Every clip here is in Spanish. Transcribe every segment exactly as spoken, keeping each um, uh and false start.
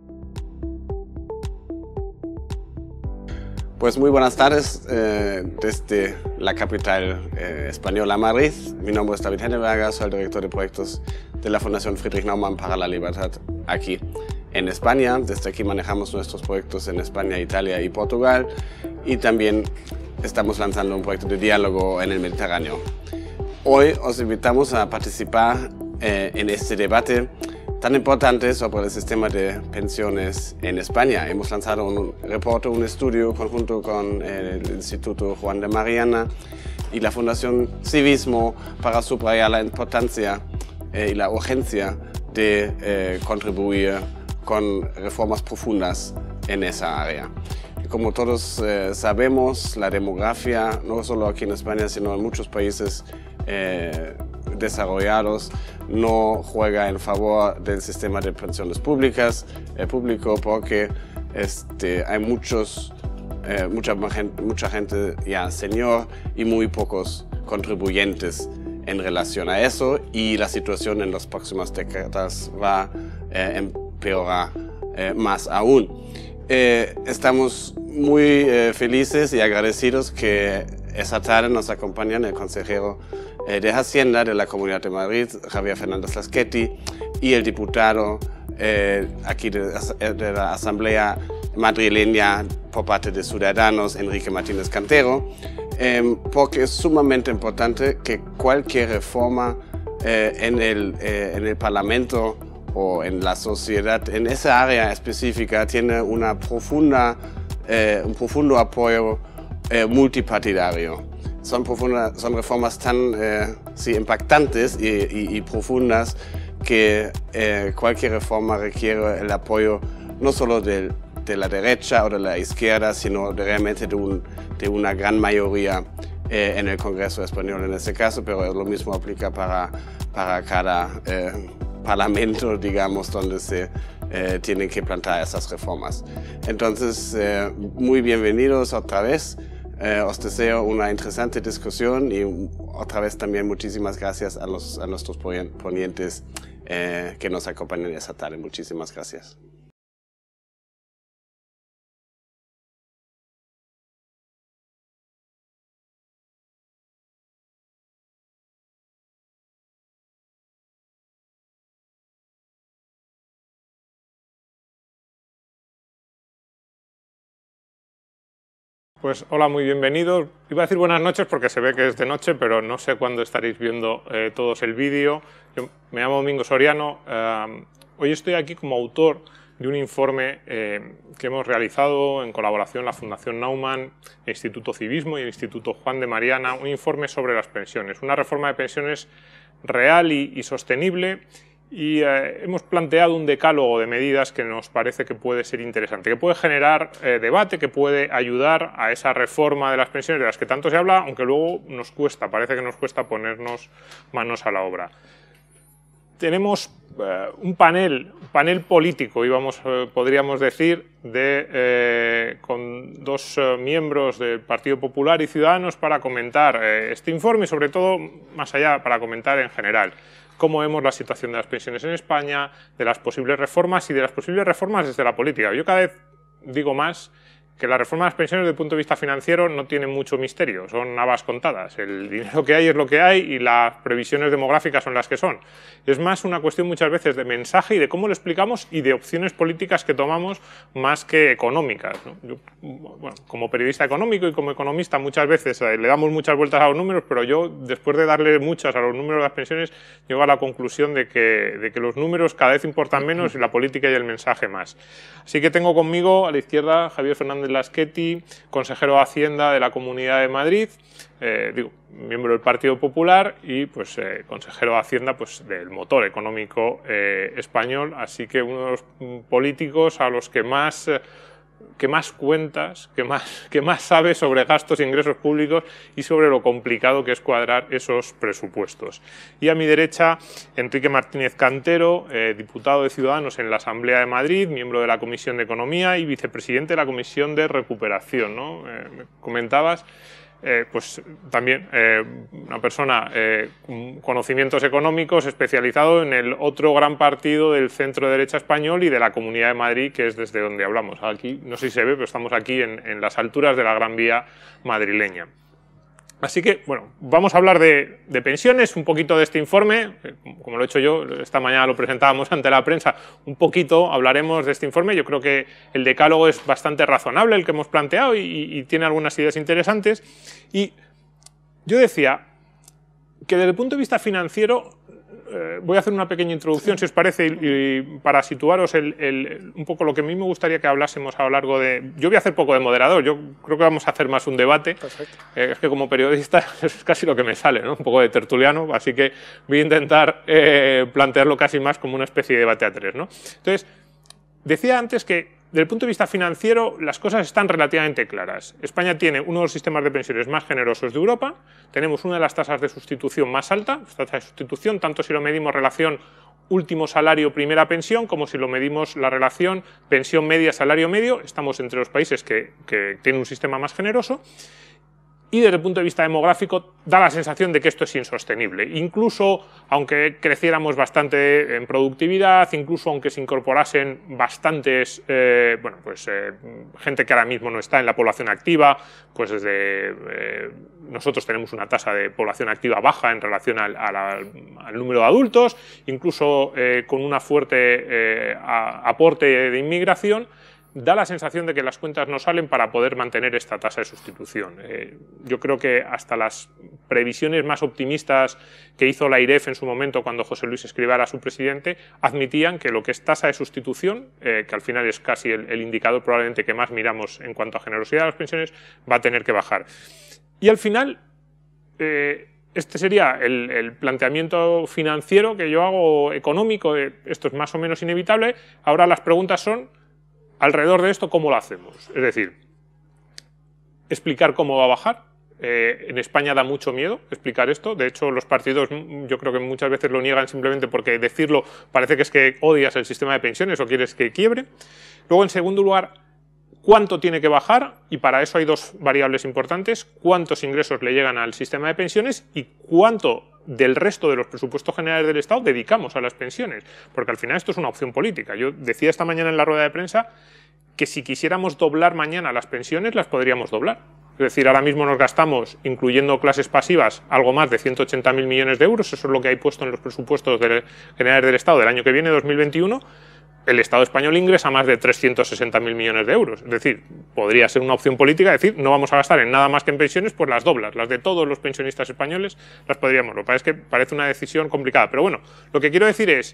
Pues muy buenas tardes eh, desde la capital eh, española, Madrid. Mi nombre es David Henneberger, soy el director de proyectos de la Fundación Friedrich Naumann para la Libertad aquí en España. Desde aquí manejamos nuestros proyectos en España, Italia y Portugal, y también estamos lanzando un proyecto de diálogo en el Mediterráneo. Hoy os invitamos a participar eh, en este debate tan importante sobre el sistema de pensiones en España. Hemos lanzado un reporte, un estudio conjunto con el Instituto Juan de Mariana y la Fundación Civismo para subrayar la importancia eh, y la urgencia de eh, contribuir con reformas profundas en esa área. Y como todos eh, sabemos, la demografía, no solo aquí en España, sino en muchos países eh, desarrollados, no juega en favor del sistema de pensiones públicas, eh, público, porque este, hay muchos, eh, mucha, mucha gente ya senior y muy pocos contribuyentes en relación a eso, y la situación en las próximas décadas va a eh, empeorar eh, más aún. Eh, estamos muy eh, felices y agradecidos que esta tarde nos acompañan el consejero eh, de Hacienda de la Comunidad de Madrid, Javier Fernández Laschetti, y el diputado eh, aquí de, de la Asamblea madrileña por parte de Ciudadanos, Enrique Martínez Cantero, eh, porque es sumamente importante que cualquier reforma eh, en, el, eh, en el Parlamento o en la sociedad, en esa área específica, tiene una profunda, eh, un profundo apoyo eh, multipartidario. Son, profunda, son reformas tan eh, sí, impactantes y, y, y profundas que eh, cualquier reforma requiere el apoyo no solo de, de la derecha o de la izquierda, sino de, realmente de, un, de una gran mayoría eh, en el Congreso español en este caso, pero lo mismo aplica para, para cada eh, parlamento, digamos, donde se eh, tienen que plantear esas reformas. Entonces, eh, muy bienvenidos otra vez. Eh, os deseo una interesante discusión y otra vez también muchísimas gracias a, los, a nuestros ponentes eh, que nos acompañan esta tarde. Muchísimas gracias. Pues hola, muy bienvenidos. Iba a decir buenas noches porque se ve que es de noche, pero no sé cuándo estaréis viendo eh, todos el vídeo. Yo me llamo Domingo Soriano. Eh, hoy estoy aquí como autor de un informe eh, que hemos realizado en colaboración la Fundación Naumann, el Instituto Civismo y el Instituto Juan de Mariana, un informe sobre las pensiones, una reforma de pensiones real y, y sostenible. Y eh, hemos planteado un decálogo de medidas que nos parece que puede ser interesante, que puede generar eh, debate, que puede ayudar a esa reforma de las pensiones de las que tanto se habla, aunque luego nos cuesta, parece que nos cuesta ponernos manos a la obra. Tenemos eh, un panel, panel político, íbamos, eh, podríamos decir, de, eh, con dos eh, miembros del Partido Popular y Ciudadanos para comentar eh, este informe y, sobre todo, más allá, para comentar en general cómo vemos la situación de las pensiones en España, de las posibles reformas y de las posibles reformas desde la política. Yo cada vez digo más que la reforma de las pensiones desde el punto de vista financiero no tiene mucho misterio, son habas contadas. El dinero que hay es lo que hay y las previsiones demográficas son las que son. Es más una cuestión muchas veces de mensaje y de cómo lo explicamos y de opciones políticas que tomamos más que económicas, ¿no? Yo, bueno, como periodista económico y como economista muchas veces eh, le damos muchas vueltas a los números, pero yo, después de darle muchas a los números de las pensiones, llego a la conclusión de que, de que los números cada vez importan menos y la política y el mensaje más. Así que tengo conmigo a la izquierda Javier Fernández Laschetti, consejero de Hacienda de la Comunidad de Madrid, eh, digo, miembro del Partido Popular y pues, eh, consejero de Hacienda pues, del motor económico eh, español, así que uno de los políticos a los que más... Eh, que más cuentas, que más, que más sabe sobre gastos e ingresos públicos y sobre lo complicado que es cuadrar esos presupuestos. Y a mi derecha, Enrique Martínez Cantero, eh, diputado de Ciudadanos en la Asamblea de Madrid, miembro de la Comisión de Economía y vicepresidente de la Comisión de Recuperación, ¿no? Eh, me comentabas eh, pues también eh, una persona eh, con conocimientos económicos especializado en el otro gran partido del centro derecha español y de la Comunidad de Madrid, que es desde donde hablamos. Aquí, no sé si se ve, pero estamos aquí en, en las alturas de la Gran Vía madrileña. Así que, bueno, vamos a hablar de, de pensiones, un poquito de este informe, como lo he hecho yo, esta mañana lo presentábamos ante la prensa, un poquito hablaremos de este informe. Yo creo que el decálogo es bastante razonable, el que hemos planteado, y, y tiene algunas ideas interesantes. Y yo decía que desde el punto de vista financiero, eh, voy a hacer una pequeña introducción, si os parece, y, y para situaros el, el, un poco lo que a mí me gustaría que hablásemos a lo largo de... Yo voy a hacer poco de moderador, yo creo que vamos a hacer más un debate. Perfecto. Eh, es que como periodista es casi lo que me sale, ¿no? Un poco de tertuliano, así que voy a intentar eh, plantearlo casi más como una especie de debate a tres, ¿no? Entonces, decía antes que desde el punto de vista financiero, las cosas están relativamente claras. España tiene uno de los sistemas de pensiones más generosos de Europa, tenemos una de las tasas de sustitución más alta, tasa de sustitución, tanto si lo medimos relación último salario, primera pensión, como si lo medimos la relación pensión media, salario medio, estamos entre los países que, que tienen un sistema más generoso. Y desde el punto de vista demográfico da la sensación de que esto es insostenible. Incluso aunque creciéramos bastante en productividad, incluso aunque se incorporasen bastantes, eh, bueno, pues eh, gente que ahora mismo no está en la población activa, pues desde eh, nosotros tenemos una tasa de población activa baja en relación al, al, al número de adultos, incluso eh, con una fuerte eh, a, aporte de inmigración, da la sensación de que las cuentas no salen para poder mantener esta tasa de sustitución. Eh, yo creo que hasta las previsiones más optimistas que hizo la AIREF en su momento, cuando José Luis Escrivá era su presidente, admitían que lo que es tasa de sustitución, eh, que al final es casi el, el indicador probablemente que más miramos en cuanto a generosidad de las pensiones, va a tener que bajar. Y al final, eh, este sería el, el planteamiento financiero que yo hago, económico, de esto es más o menos inevitable. Ahora las preguntas son, alrededor de esto, ¿cómo lo hacemos? Es decir, explicar cómo va a bajar. Eh, en España da mucho miedo explicar esto. De hecho, los partidos yo creo que muchas veces lo niegan simplemente porque decirlo parece que es que odias el sistema de pensiones o quieres que quiebre. Luego, en segundo lugar, ¿cuánto tiene que bajar? Y para eso hay dos variables importantes. ¿Cuántos ingresos le llegan al sistema de pensiones? Y ¿cuánto del resto de los presupuestos generales del Estado dedicamos a las pensiones? Porque al final esto es una opción política. Yo decía esta mañana en la rueda de prensa que si quisiéramos doblar mañana las pensiones, las podríamos doblar. Es decir, ahora mismo nos gastamos, incluyendo clases pasivas, algo más de ciento ochenta mil millones de euros. Eso es lo que hay puesto en los presupuestos generales del Estado del año que viene, dos mil veintiuno. El Estado español ingresa más de trescientos sesenta mil millones de euros. Es decir, podría ser una opción política decir, no vamos a gastar en nada más que en pensiones, pues las doblas, las de todos los pensionistas españoles las podríamos. Lo que pasa es que parece una decisión complicada. Pero bueno, lo que quiero decir es,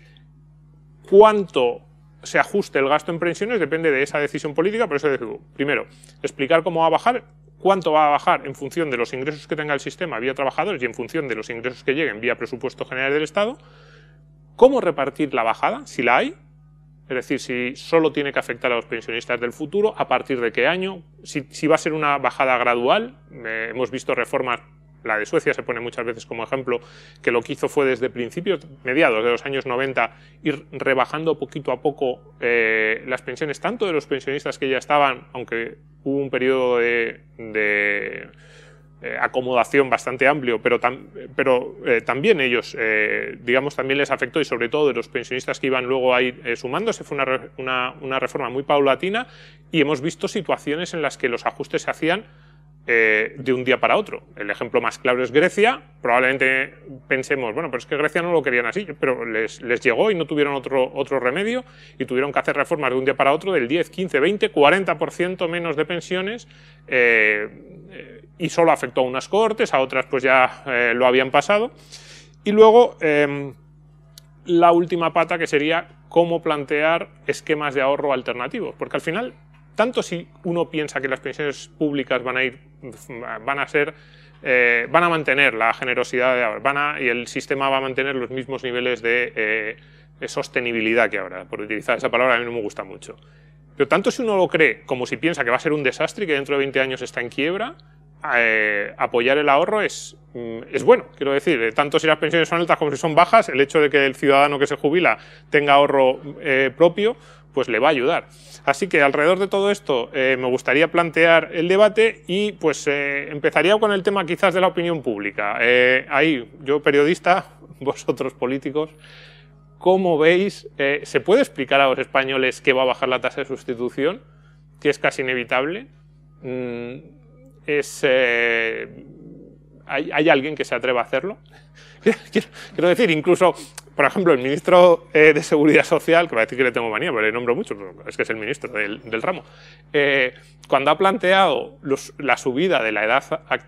cuánto se ajuste el gasto en pensiones depende de esa decisión política. Por eso digo, primero, explicar cómo va a bajar, cuánto va a bajar en función de los ingresos que tenga el sistema vía trabajadores y en función de los ingresos que lleguen vía presupuesto general del Estado, cómo repartir la bajada, si la hay. Es decir, si solo tiene que afectar a los pensionistas del futuro, a partir de qué año, si, si va a ser una bajada gradual. Eh, hemos visto reformas, la de Suecia se pone muchas veces como ejemplo, que lo que hizo fue desde principios, mediados de los años noventa, ir rebajando poquito a poco eh, las pensiones, tanto de los pensionistas que ya estaban, aunque hubo un periodo de... de Eh, acomodación bastante amplio, pero, tam, pero eh, también ellos, eh, digamos, también les afectó, y sobre todo de los pensionistas que iban luego a ir eh, sumándose. Fue una, una, una reforma muy paulatina y hemos visto situaciones en las que los ajustes se hacían eh, de un día para otro. El ejemplo más claro es Grecia. Probablemente pensemos, bueno, pero es que Grecia no lo querían así, pero les, les llegó y no tuvieron otro, otro remedio y tuvieron que hacer reformas de un día para otro del diez, quince, veinte, cuarenta por ciento menos de pensiones. Eh, eh, y solo afectó a unas cohortes, a otras pues ya eh, lo habían pasado. Y luego eh, la última pata, que sería cómo plantear esquemas de ahorro alternativos, porque al final, tanto si uno piensa que las pensiones públicas van a ir, van a ser, eh, van a mantener la generosidad de ahora, van a, y el sistema va a mantener los mismos niveles de, eh, de sostenibilidad que ahora, por utilizar esa palabra a mí no me gusta mucho. Pero tanto si uno lo cree como si piensa que va a ser un desastre y que dentro de veinte años está en quiebra, Eh, apoyar el ahorro es, es bueno, quiero decir, tanto si las pensiones son altas como si son bajas, el hecho de que el ciudadano que se jubila tenga ahorro eh, propio, pues le va a ayudar. Así que alrededor de todo esto eh, me gustaría plantear el debate y pues eh, empezaría con el tema quizás de la opinión pública. Eh, ahí, yo periodista, vosotros políticos, ¿cómo veis? Eh, ¿Se puede explicar a los españoles que va a bajar la tasa de sustitución? Que es casi inevitable. Mm, es, eh, ¿hay, ¿Hay alguien que se atreva a hacerlo? Quiero, quiero decir, incluso, por ejemplo, el ministro eh, de Seguridad Social, que va a decir que le tengo manía, pero le nombro mucho, pero es que es el ministro del, del ramo, eh, cuando ha planteado los, la subida de la edad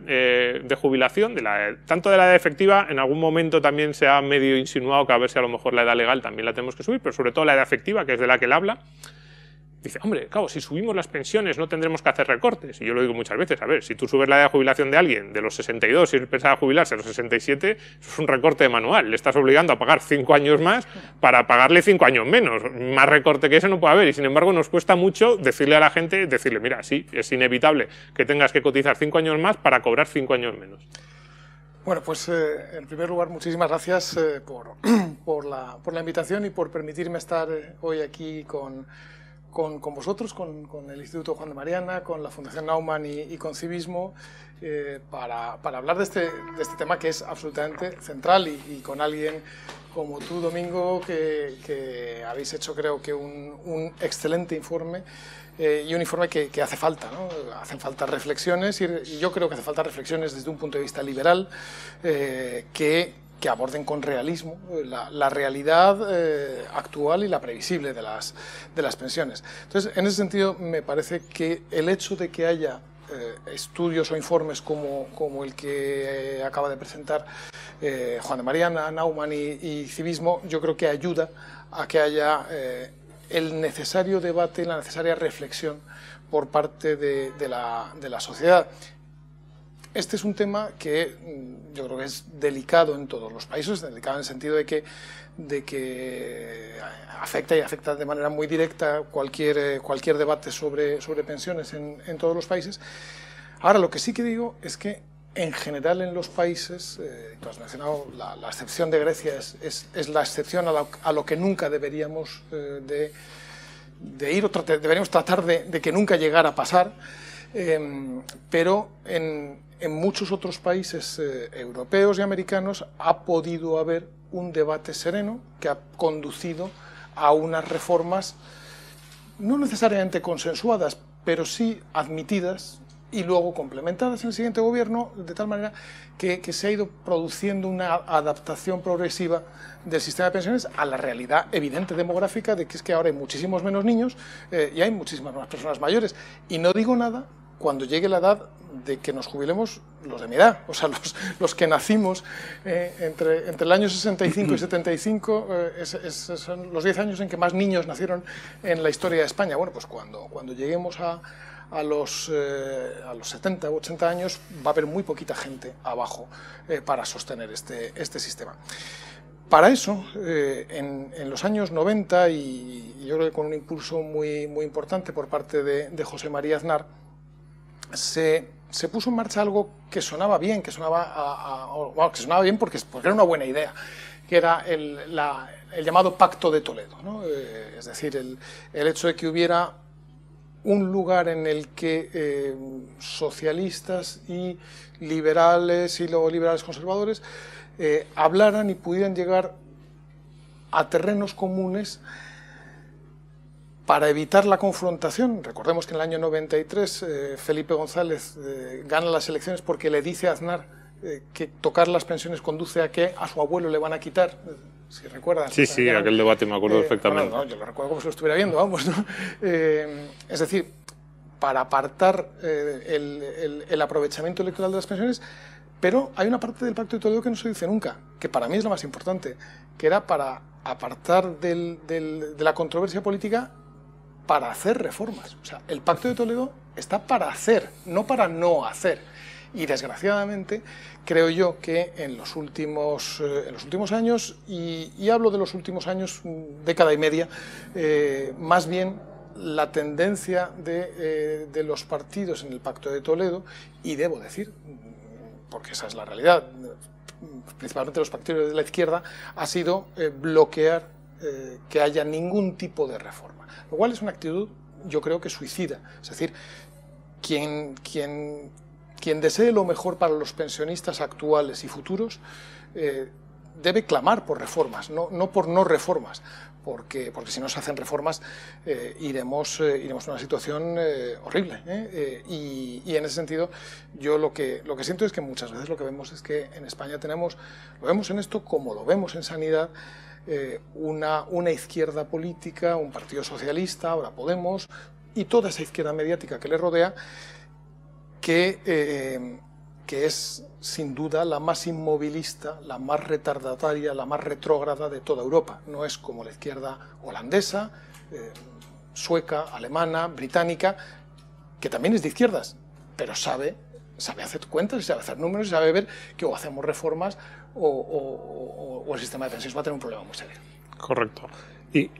eh, de jubilación, de la, tanto de la edad efectiva, en algún momento también se ha medio insinuado que a ver si a lo mejor la edad legal también la tenemos que subir, pero sobre todo la edad efectiva, que es de la que él habla. Dice, hombre, claro, si subimos las pensiones no tendremos que hacer recortes. Y yo lo digo muchas veces, a ver, si tú subes la edad de jubilación de alguien de los sesenta y dos y pensaba jubilarse a los sesenta y siete, eso es un recorte manual. Le estás obligando a pagar cinco años más para pagarle cinco años menos. Más recorte que ese no puede haber. Y sin embargo nos cuesta mucho decirle a la gente, decirle, mira, sí, es inevitable que tengas que cotizar cinco años más para cobrar cinco años menos. Bueno, pues eh, en primer lugar, muchísimas gracias eh, por, por, la, por la invitación y por permitirme estar eh, hoy aquí con... Con, con vosotros, con, con el Instituto Juan de Mariana, con la Fundación Naumann y, y con Civismo, eh, para, para hablar de este, de este tema que es absolutamente central y, y con alguien como tú, Domingo, que, que habéis hecho creo que un, un excelente informe eh, y un informe que, que hace falta, ¿no? Hacen falta reflexiones y, y yo creo que hace falta reflexiones desde un punto de vista liberal eh, que que aborden con realismo la, la realidad eh, actual y la previsible de las, de las pensiones. Entonces, en ese sentido, me parece que el hecho de que haya eh, estudios o informes como, como el que eh, acaba de presentar eh, Juan de Mariana, Naumann y, y Civismo, yo creo que ayuda a que haya eh, el necesario debate, la necesaria reflexión por parte de, de, la, de la sociedad. Este es un tema que yo creo que es delicado en todos los países, delicado en el sentido de que, de que afecta y afecta de manera muy directa cualquier, cualquier debate sobre, sobre pensiones en, en todos los países. Ahora, lo que sí que digo es que en general en los países, eh, tú has mencionado la, la excepción de Grecia, es, es, es la excepción a lo, a lo que nunca deberíamos eh, de, de ir, o tra deberíamos tratar de, de que nunca llegara a pasar, eh, pero en... En muchos otros países eh, europeos y americanos ha podido haber un debate sereno que ha conducido a unas reformas no necesariamente consensuadas, pero sí admitidas y luego complementadas en el siguiente gobierno, de tal manera que, que se ha ido produciendo una adaptación progresiva del sistema de pensiones a la realidad evidente demográfica de que es que ahora hay muchísimos menos niños eh, y hay muchísimas más personas mayores. Y no digo nada cuando llegue la edad de que nos jubilemos los de mi edad, o sea, los, los que nacimos eh, entre, entre el año sesenta y cinco y setenta y cinco, eh, es, es, son los diez años en que más niños nacieron en la historia de España. Bueno, pues cuando, cuando lleguemos a, a, los, eh, a los setenta u ochenta años va a haber muy poquita gente abajo eh, para sostener este, este sistema. Para eso, eh, en, en los años noventa, y, y yo creo que con un impulso muy, muy importante por parte de, de José María Aznar, se, se puso en marcha algo que sonaba bien, que sonaba, a, a, bueno, que sonaba bien porque, porque era una buena idea, que era el, la, el llamado Pacto de Toledo, ¿no? Eh, es decir, el, el hecho de que hubiera un lugar en el que eh, socialistas y liberales y luego liberales conservadores eh, hablaran y pudieran llegar a terrenos comunes para evitar la confrontación. Recordemos que en el año noventa y tres eh, Felipe González eh, gana las elecciones porque le dice a Aznar eh, que tocar las pensiones conduce a que a su abuelo le van a quitar. Si recuerdas. Sí, sí, aquel debate me acuerdo eh, perfectamente. Bueno, no, yo lo recuerdo como si lo estuviera viendo, vamos, ¿no? Eh, es decir, para apartar eh, el, el, el aprovechamiento electoral de las pensiones, pero hay una parte del Pacto de Toledo que no se dice nunca, que para mí es la más importante, que era para apartar del, del, de la controversia política para hacer reformas. O sea, el Pacto de Toledo está para hacer, no para no hacer. Y desgraciadamente creo yo que en los últimos, eh, en los últimos años, y, y hablo de los últimos años, década y media, eh, más bien la tendencia de, eh, de los partidos en el Pacto de Toledo, y debo decir, porque esa es la realidad, principalmente los partidos de la izquierda, ha sido eh, bloquear eh, que haya ningún tipo de reforma. lo cual es una actitud, yo creo que suicida. Es decir, quien, quien, quien desee lo mejor para los pensionistas actuales y futuros eh, debe clamar por reformas, no, no por no reformas, porque, porque si no se hacen reformas eh, iremos, eh, iremos a una situación eh, horrible. ¿eh? Eh, y, y en ese sentido yo lo que, lo que siento es que muchas veces lo que vemos es que en España tenemos, lo vemos en esto como lo vemos en sanidad, eh, una, una izquierda política, un partido socialista, ahora Podemos, y toda esa izquierda mediática que le rodea, que, eh, que es sin duda la más inmovilista, la más retardataria, la más retrógrada de toda Europa. No es como la izquierda holandesa, eh, sueca, alemana, británica, que también es de izquierdas, pero sabe, sabe hacer cuentas, sabe hacer números y sabe ver que o hacemos reformas o, o, o, o el sistema de pensiones va a tener un problema muy serio. Correcto. Y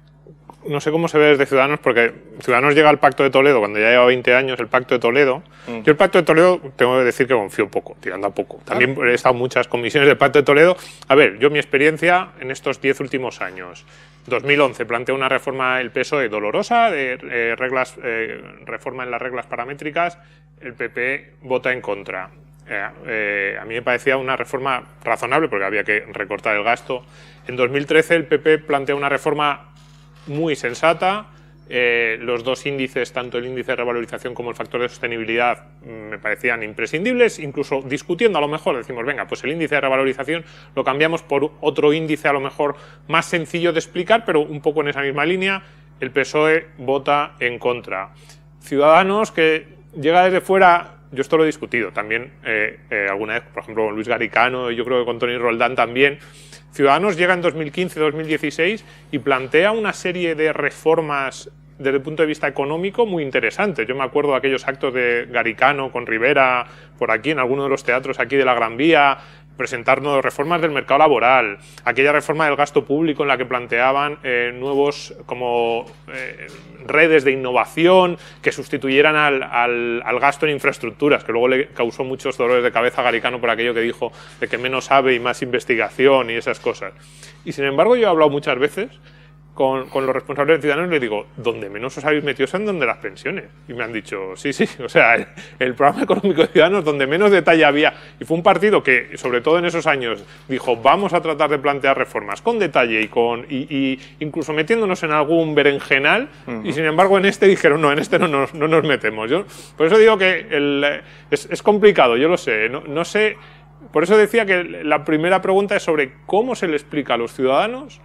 no sé cómo se ve desde Ciudadanos, porque Ciudadanos llega al Pacto de Toledo cuando ya lleva veinte años, el Pacto de Toledo. Mm. Yo el Pacto de Toledo tengo que decir que confío poco, tirando a poco. También claro. He estado en muchas comisiones del Pacto de Toledo. A ver, yo mi experiencia en estos diez últimos años. dos mil once planteó una reforma el P S O E dolorosa, de eh, reglas, eh, reforma en las reglas paramétricas, el P P vota en contra. Eh, eh, a mí me parecía una reforma razonable porque había que recortar el gasto. En dos mil trece el P P planteó una reforma muy sensata, eh, los dos índices, tanto el índice de revalorización como el factor de sostenibilidad, me parecían imprescindibles, incluso discutiendo a lo mejor decimos, venga, pues el índice de revalorización lo cambiamos por otro índice a lo mejor más sencillo de explicar, pero un poco en esa misma línea. El P S O E vota en contra. Ciudadanos, que llega desde fuera, yo esto lo he discutido también eh, eh, alguna vez, por ejemplo con Luis Garicano, yo creo que con Toni Roldán también. Ciudadanos llega en dos mil quince dos mil dieciséis y plantea una serie de reformas desde el punto de vista económico muy interesantes. Yo me acuerdo de aquellos actos de Garicano con Rivera por aquí, en alguno de los teatros aquí de la Gran Vía, presentarnos reformas del mercado laboral, aquella reforma del gasto público en la que planteaban eh, nuevos como eh, redes de innovación que sustituyeran al, al, al gasto en infraestructuras, que luego le causó muchos dolores de cabeza a Garicano por aquello que dijo de que menos sabe y más investigación y esas cosas. Y sin embargo yo he hablado muchas veces Con, con los responsables de Ciudadanos, les digo, donde menos os habéis metido son donde las pensiones. Y me han dicho, sí, sí, o sea, el, el programa económico de Ciudadanos donde menos detalle había. Y fue un partido que, sobre todo en esos años, dijo, vamos a tratar de plantear reformas con detalle y con y, y incluso metiéndonos en algún berenjenal. Uh-huh. Y sin embargo en este dijeron, no, en este no nos, no nos metemos. Yo, por eso digo que el, es, es complicado, yo lo sé, no, no sé. Por eso decía que la primera pregunta es sobre cómo se le explica a los ciudadanos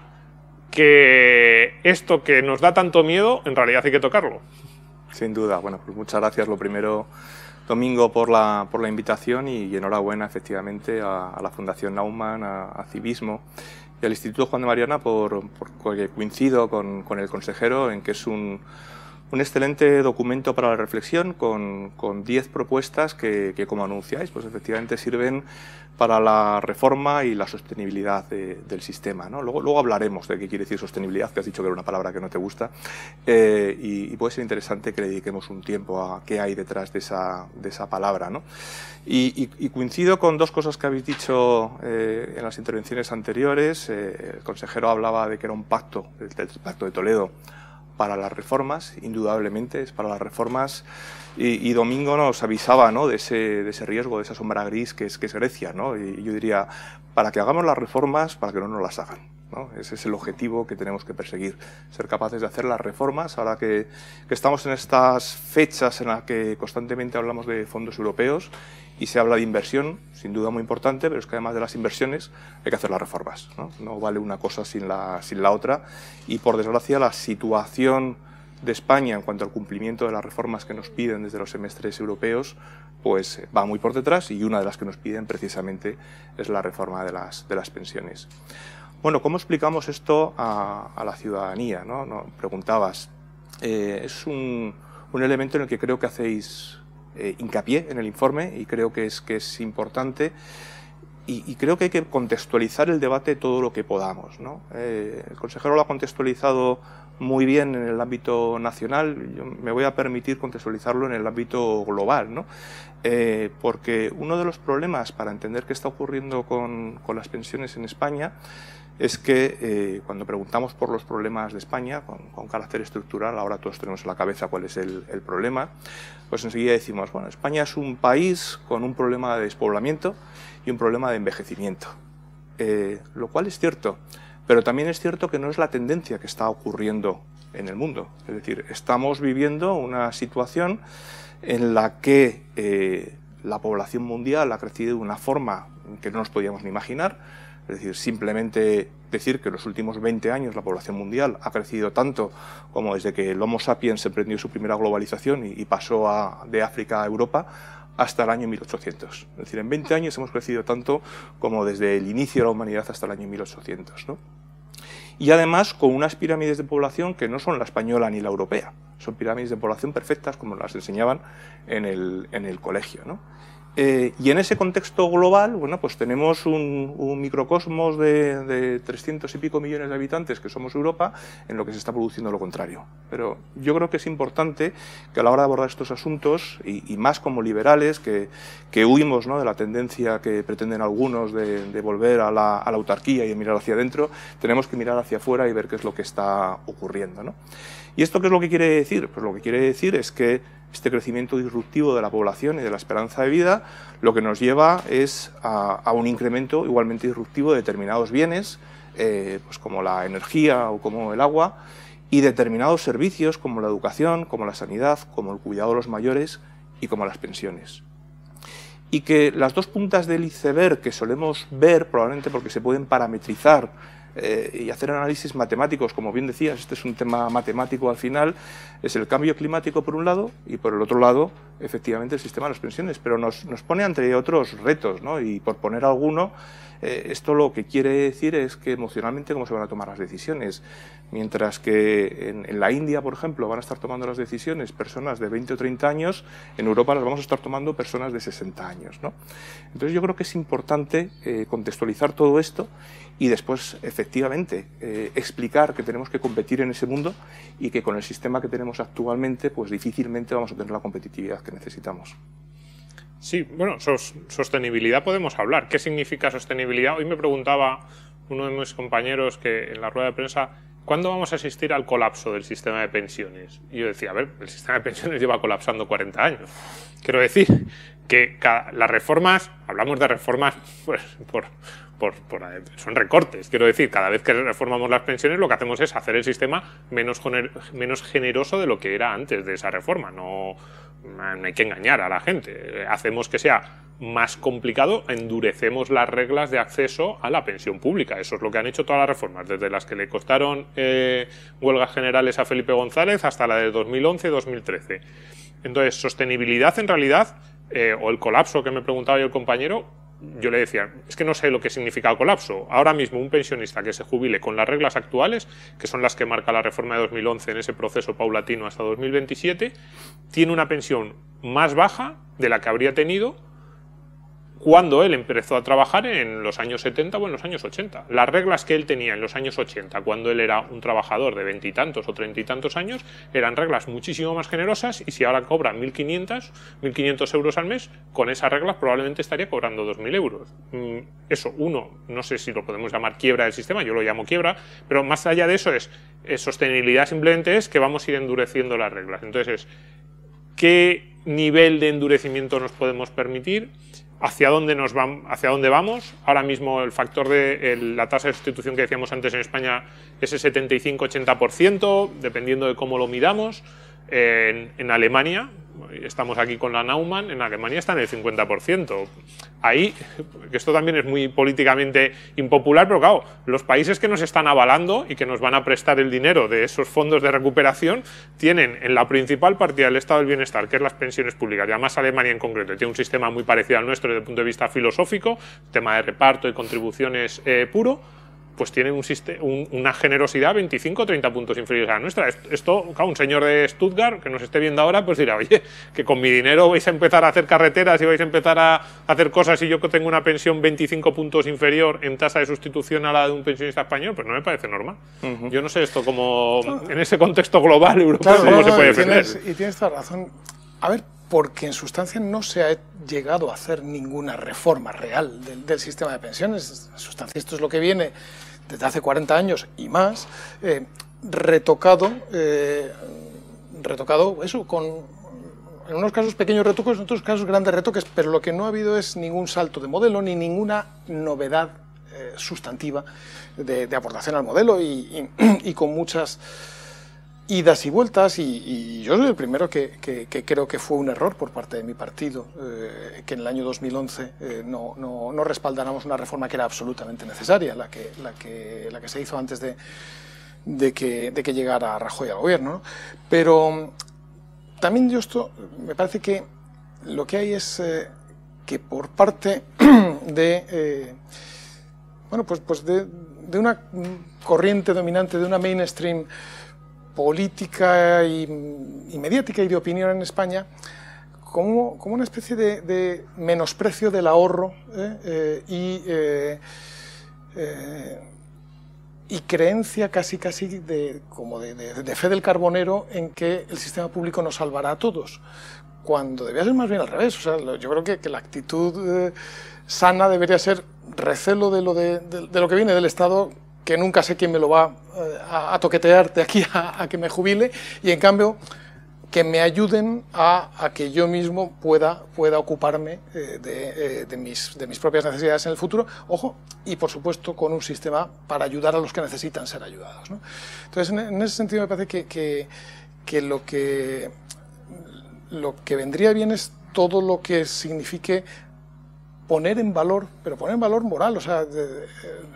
que esto que nos da tanto miedo, en realidad hay que tocarlo. Sin duda. Bueno, pues muchas gracias, lo primero, Domingo, por la, por la invitación y, y enhorabuena, efectivamente, a, a la Fundación Naumann, a, a Civismo y al Instituto Juan de Mariana, por, por que coincido con, con el consejero en que es un, un excelente documento para la reflexión con, con diez propuestas que, que, como anunciáis, pues efectivamente sirven para la reforma y la sostenibilidad de, del sistema, ¿no? Luego, luego hablaremos de qué quiere decir sostenibilidad, que has dicho que era una palabra que no te gusta, eh, y, y puede ser interesante que le dediquemos un tiempo a qué hay detrás de esa, de esa palabra, ¿no? Y, y, y coincido con dos cosas que habéis dicho eh, en las intervenciones anteriores. Eh, el consejero hablaba de que era un pacto, el, el Pacto de Toledo, para las reformas, indudablemente es para las reformas, y, y Domingo nos avisaba, ¿no?, de, ese, de ese riesgo, de esa sombra gris que es, que es Grecia, ¿no? Y yo diría, para que hagamos las reformas, para que no nos las hagan, ¿no? Ese es el objetivo que tenemos que perseguir, ser capaces de hacer las reformas, ahora que, que estamos en estas fechas en las que constantemente hablamos de fondos europeos y se habla de inversión, sin duda muy importante, pero es que además de las inversiones hay que hacer las reformas, ¿no? No vale una cosa sin la, sin la otra, y por desgracia la situación de España en cuanto al cumplimiento de las reformas que nos piden desde los semestres europeos pues va muy por detrás, y una de las que nos piden precisamente es la reforma de las, de las pensiones. Bueno, ¿cómo explicamos esto a, a la ciudadanía, ¿no? No, preguntabas, eh, es un, un elemento en el que creo que hacéis Eh, hincapié en el informe, y creo que es, que es importante, y, y creo que hay que contextualizar el debate todo lo que podamos, ¿no? Eh, el consejero lo ha contextualizado muy bien en el ámbito nacional, yo me voy a permitir contextualizarlo en el ámbito global, ¿no? Eh, porque uno de los problemas para entender qué está ocurriendo con, con las pensiones en España es que eh, cuando preguntamos por los problemas de España, con, con carácter estructural, ahora todos tenemos en la cabeza cuál es el, el problema, pues enseguida decimos, bueno, España es un país con un problema de despoblamiento y un problema de envejecimiento, eh, lo cual es cierto, pero también es cierto que no es la tendencia que está ocurriendo en el mundo. Es decir, estamos viviendo una situación en la que eh, la población mundial ha crecido de una forma que no nos podíamos ni imaginar. Es decir, simplemente decir que en los últimos veinte años la población mundial ha crecido tanto como desde que el Homo sapiens emprendió su primera globalización y, y pasó a, de África a Europa hasta el año mil ochocientos. Es decir, en veinte años hemos crecido tanto como desde el inicio de la humanidad hasta el año mil ochocientos, ¿no? Y además con unas pirámides de población que no son la española ni la europea, son pirámides de población perfectas como las enseñaban en el, en el colegio, ¿no? Eh, y en ese contexto global, bueno, pues tenemos un, un microcosmos de, de trescientos y pico millones de habitantes que somos Europa, en lo que se está produciendo lo contrario. Pero yo creo que es importante que a la hora de abordar estos asuntos, y, y más como liberales, que, que huimos, ¿no?, de la tendencia que pretenden algunos de, de volver a la, a la autarquía y de mirar hacia adentro, tenemos que mirar hacia afuera y ver qué es lo que está ocurriendo, ¿no? ¿Y esto qué es lo que quiere decir? Pues lo que quiere decir es que este crecimiento disruptivo de la población y de la esperanza de vida lo que nos lleva es a, a un incremento igualmente disruptivo de determinados bienes, eh, pues como la energía o como el agua, y determinados servicios como la educación, como la sanidad, como el cuidado de los mayores y como las pensiones. Y que las dos puntas del iceberg que solemos ver, probablemente porque se pueden parametrizar Eh, y hacer análisis matemáticos, como bien decías, este es un tema matemático al final, es el cambio climático por un lado y por el otro lado, efectivamente, el sistema de las pensiones, pero nos, nos pone entre otros retos, ¿no? Y por poner alguno, eh, esto lo que quiere decir es que emocionalmente cómo se van a tomar las decisiones. Mientras que en, en la India, por ejemplo, van a estar tomando las decisiones personas de veinte o treinta años, en Europa las vamos a estar tomando personas de sesenta años, ¿no? Entonces yo creo que es importante eh, contextualizar todo esto y después, efectivamente, eh, explicar que tenemos que competir en ese mundo y que con el sistema que tenemos actualmente, pues difícilmente vamos a tener la competitividad que necesitamos. Sí, bueno, sos, sostenibilidad podemos hablar. ¿Qué significa sostenibilidad? Hoy me preguntaba uno de mis compañeros que en la rueda de prensa, ¿cuándo vamos a asistir al colapso del sistema de pensiones? Y yo decía, a ver, el sistema de pensiones lleva colapsando cuarenta años. Quiero decir que cada, las reformas, hablamos de reformas pues, por, por, por, son recortes. Quiero decir, cada vez que reformamos las pensiones lo que hacemos es hacer el sistema menos, menos generoso de lo que era antes de esa reforma. No, no hay que engañar a la gente. Hacemos que sea más complicado, endurecemos las reglas de acceso a la pensión pública. Eso es lo que han hecho todas las reformas, desde las que le costaron eh, huelgas generales a Felipe González hasta la de dos mil once y dos mil trece. Entonces, sostenibilidad en realidad, eh, o el colapso que me preguntaba yo el compañero, yo le decía, es que no sé lo que significa el colapso. Ahora mismo un pensionista que se jubile con las reglas actuales, que son las que marca la reforma de dos mil once en ese proceso paulatino hasta dos mil veintisiete, tiene una pensión más baja de la que habría tenido cuando él empezó a trabajar en los años setenta o en los años ochenta. Las reglas que él tenía en los años ochenta, cuando él era un trabajador de veintitantos o treinta y tantos años, eran reglas muchísimo más generosas, y si ahora cobra mil quinientos euros al mes, con esas reglas probablemente estaría cobrando dos mil euros. Eso, uno, no sé si lo podemos llamar quiebra del sistema, yo lo llamo quiebra, pero más allá de eso es, es sostenibilidad, simplemente es que vamos a ir endureciendo las reglas. Entonces, ¿qué nivel de endurecimiento nos podemos permitir? ¿Hacia dónde, nos vamos, ¿Hacia dónde vamos? Ahora mismo el factor de el, la tasa de sustitución que decíamos antes en España es el setenta y cinco a ochenta por ciento, dependiendo de cómo lo midamos. En, en Alemania, estamos aquí con la Naumann, en Alemania está en el cincuenta por ciento. Ahí, que esto también es muy políticamente impopular, pero claro, los países que nos están avalando y que nos van a prestar el dinero de esos fondos de recuperación tienen en la principal partida del estado del bienestar, que es las pensiones públicas, y además Alemania en concreto tiene un sistema muy parecido al nuestro desde el punto de vista filosófico, tema de reparto y contribuciones eh, puro, pues tiene un un, una generosidad veinticinco o treinta puntos inferiores a la nuestra. Esto, claro, un señor de Stuttgart que nos esté viendo ahora, pues dirá, oye, que con mi dinero vais a empezar a hacer carreteras y vais a empezar a hacer cosas y yo que tengo una pensión veinticinco puntos inferior en tasa de sustitución a la de un pensionista español, pues no me parece normal. Uh-huh. Yo no sé esto como, en ese contexto global europeo, claro, cómo no, se no, puede y defender. Tienes, y tienes toda razón. A ver, porque en sustancia no se ha llegado a hacer ninguna reforma real del, del sistema de pensiones. En sustancia esto es lo que viene desde hace cuarenta años y más, eh, retocado, eh, retocado eso, con en unos casos pequeños retoques, en otros casos grandes retoques, pero lo que no ha habido es ningún salto de modelo ni ninguna novedad eh, sustantiva de, de aportación al modelo y, y, y con muchas idas y vueltas, y, y yo soy el primero que, que, que creo que fue un error por parte de mi partido, eh, que en el año dos mil once eh, no, no, no respaldáramos una reforma que era absolutamente necesaria, la que, la que, la que se hizo antes de, de, que, de que llegara Rajoy al gobierno, ¿no? Pero también yo esto, me parece que lo que hay es eh, que por parte de, eh, bueno, pues, pues de, de una corriente dominante, de una mainstream política y, y mediática y de opinión en España, como, como una especie de, de menosprecio del ahorro eh, eh, y, eh, eh, y creencia casi casi de, como de, de, de fe del carbonero en que el sistema público nos salvará a todos, cuando debía ser más bien al revés. O sea, yo creo que, que la actitud eh, sana debería ser recelo de lo, de, de, de lo que viene del Estado, que nunca sé quién me lo va eh, a, a toquetear de aquí a, a que me jubile, y en cambio que me ayuden a, a que yo mismo pueda, pueda ocuparme eh, de, eh, de, mis, de mis propias necesidades en el futuro, ojo, y por supuesto con un sistema para ayudar a los que necesitan ser ayudados, ¿no? Entonces, en, en ese sentido me parece que, que, que, lo que lo que vendría bien es todo lo que signifique poner en valor, pero poner en valor moral, o sea, de, de,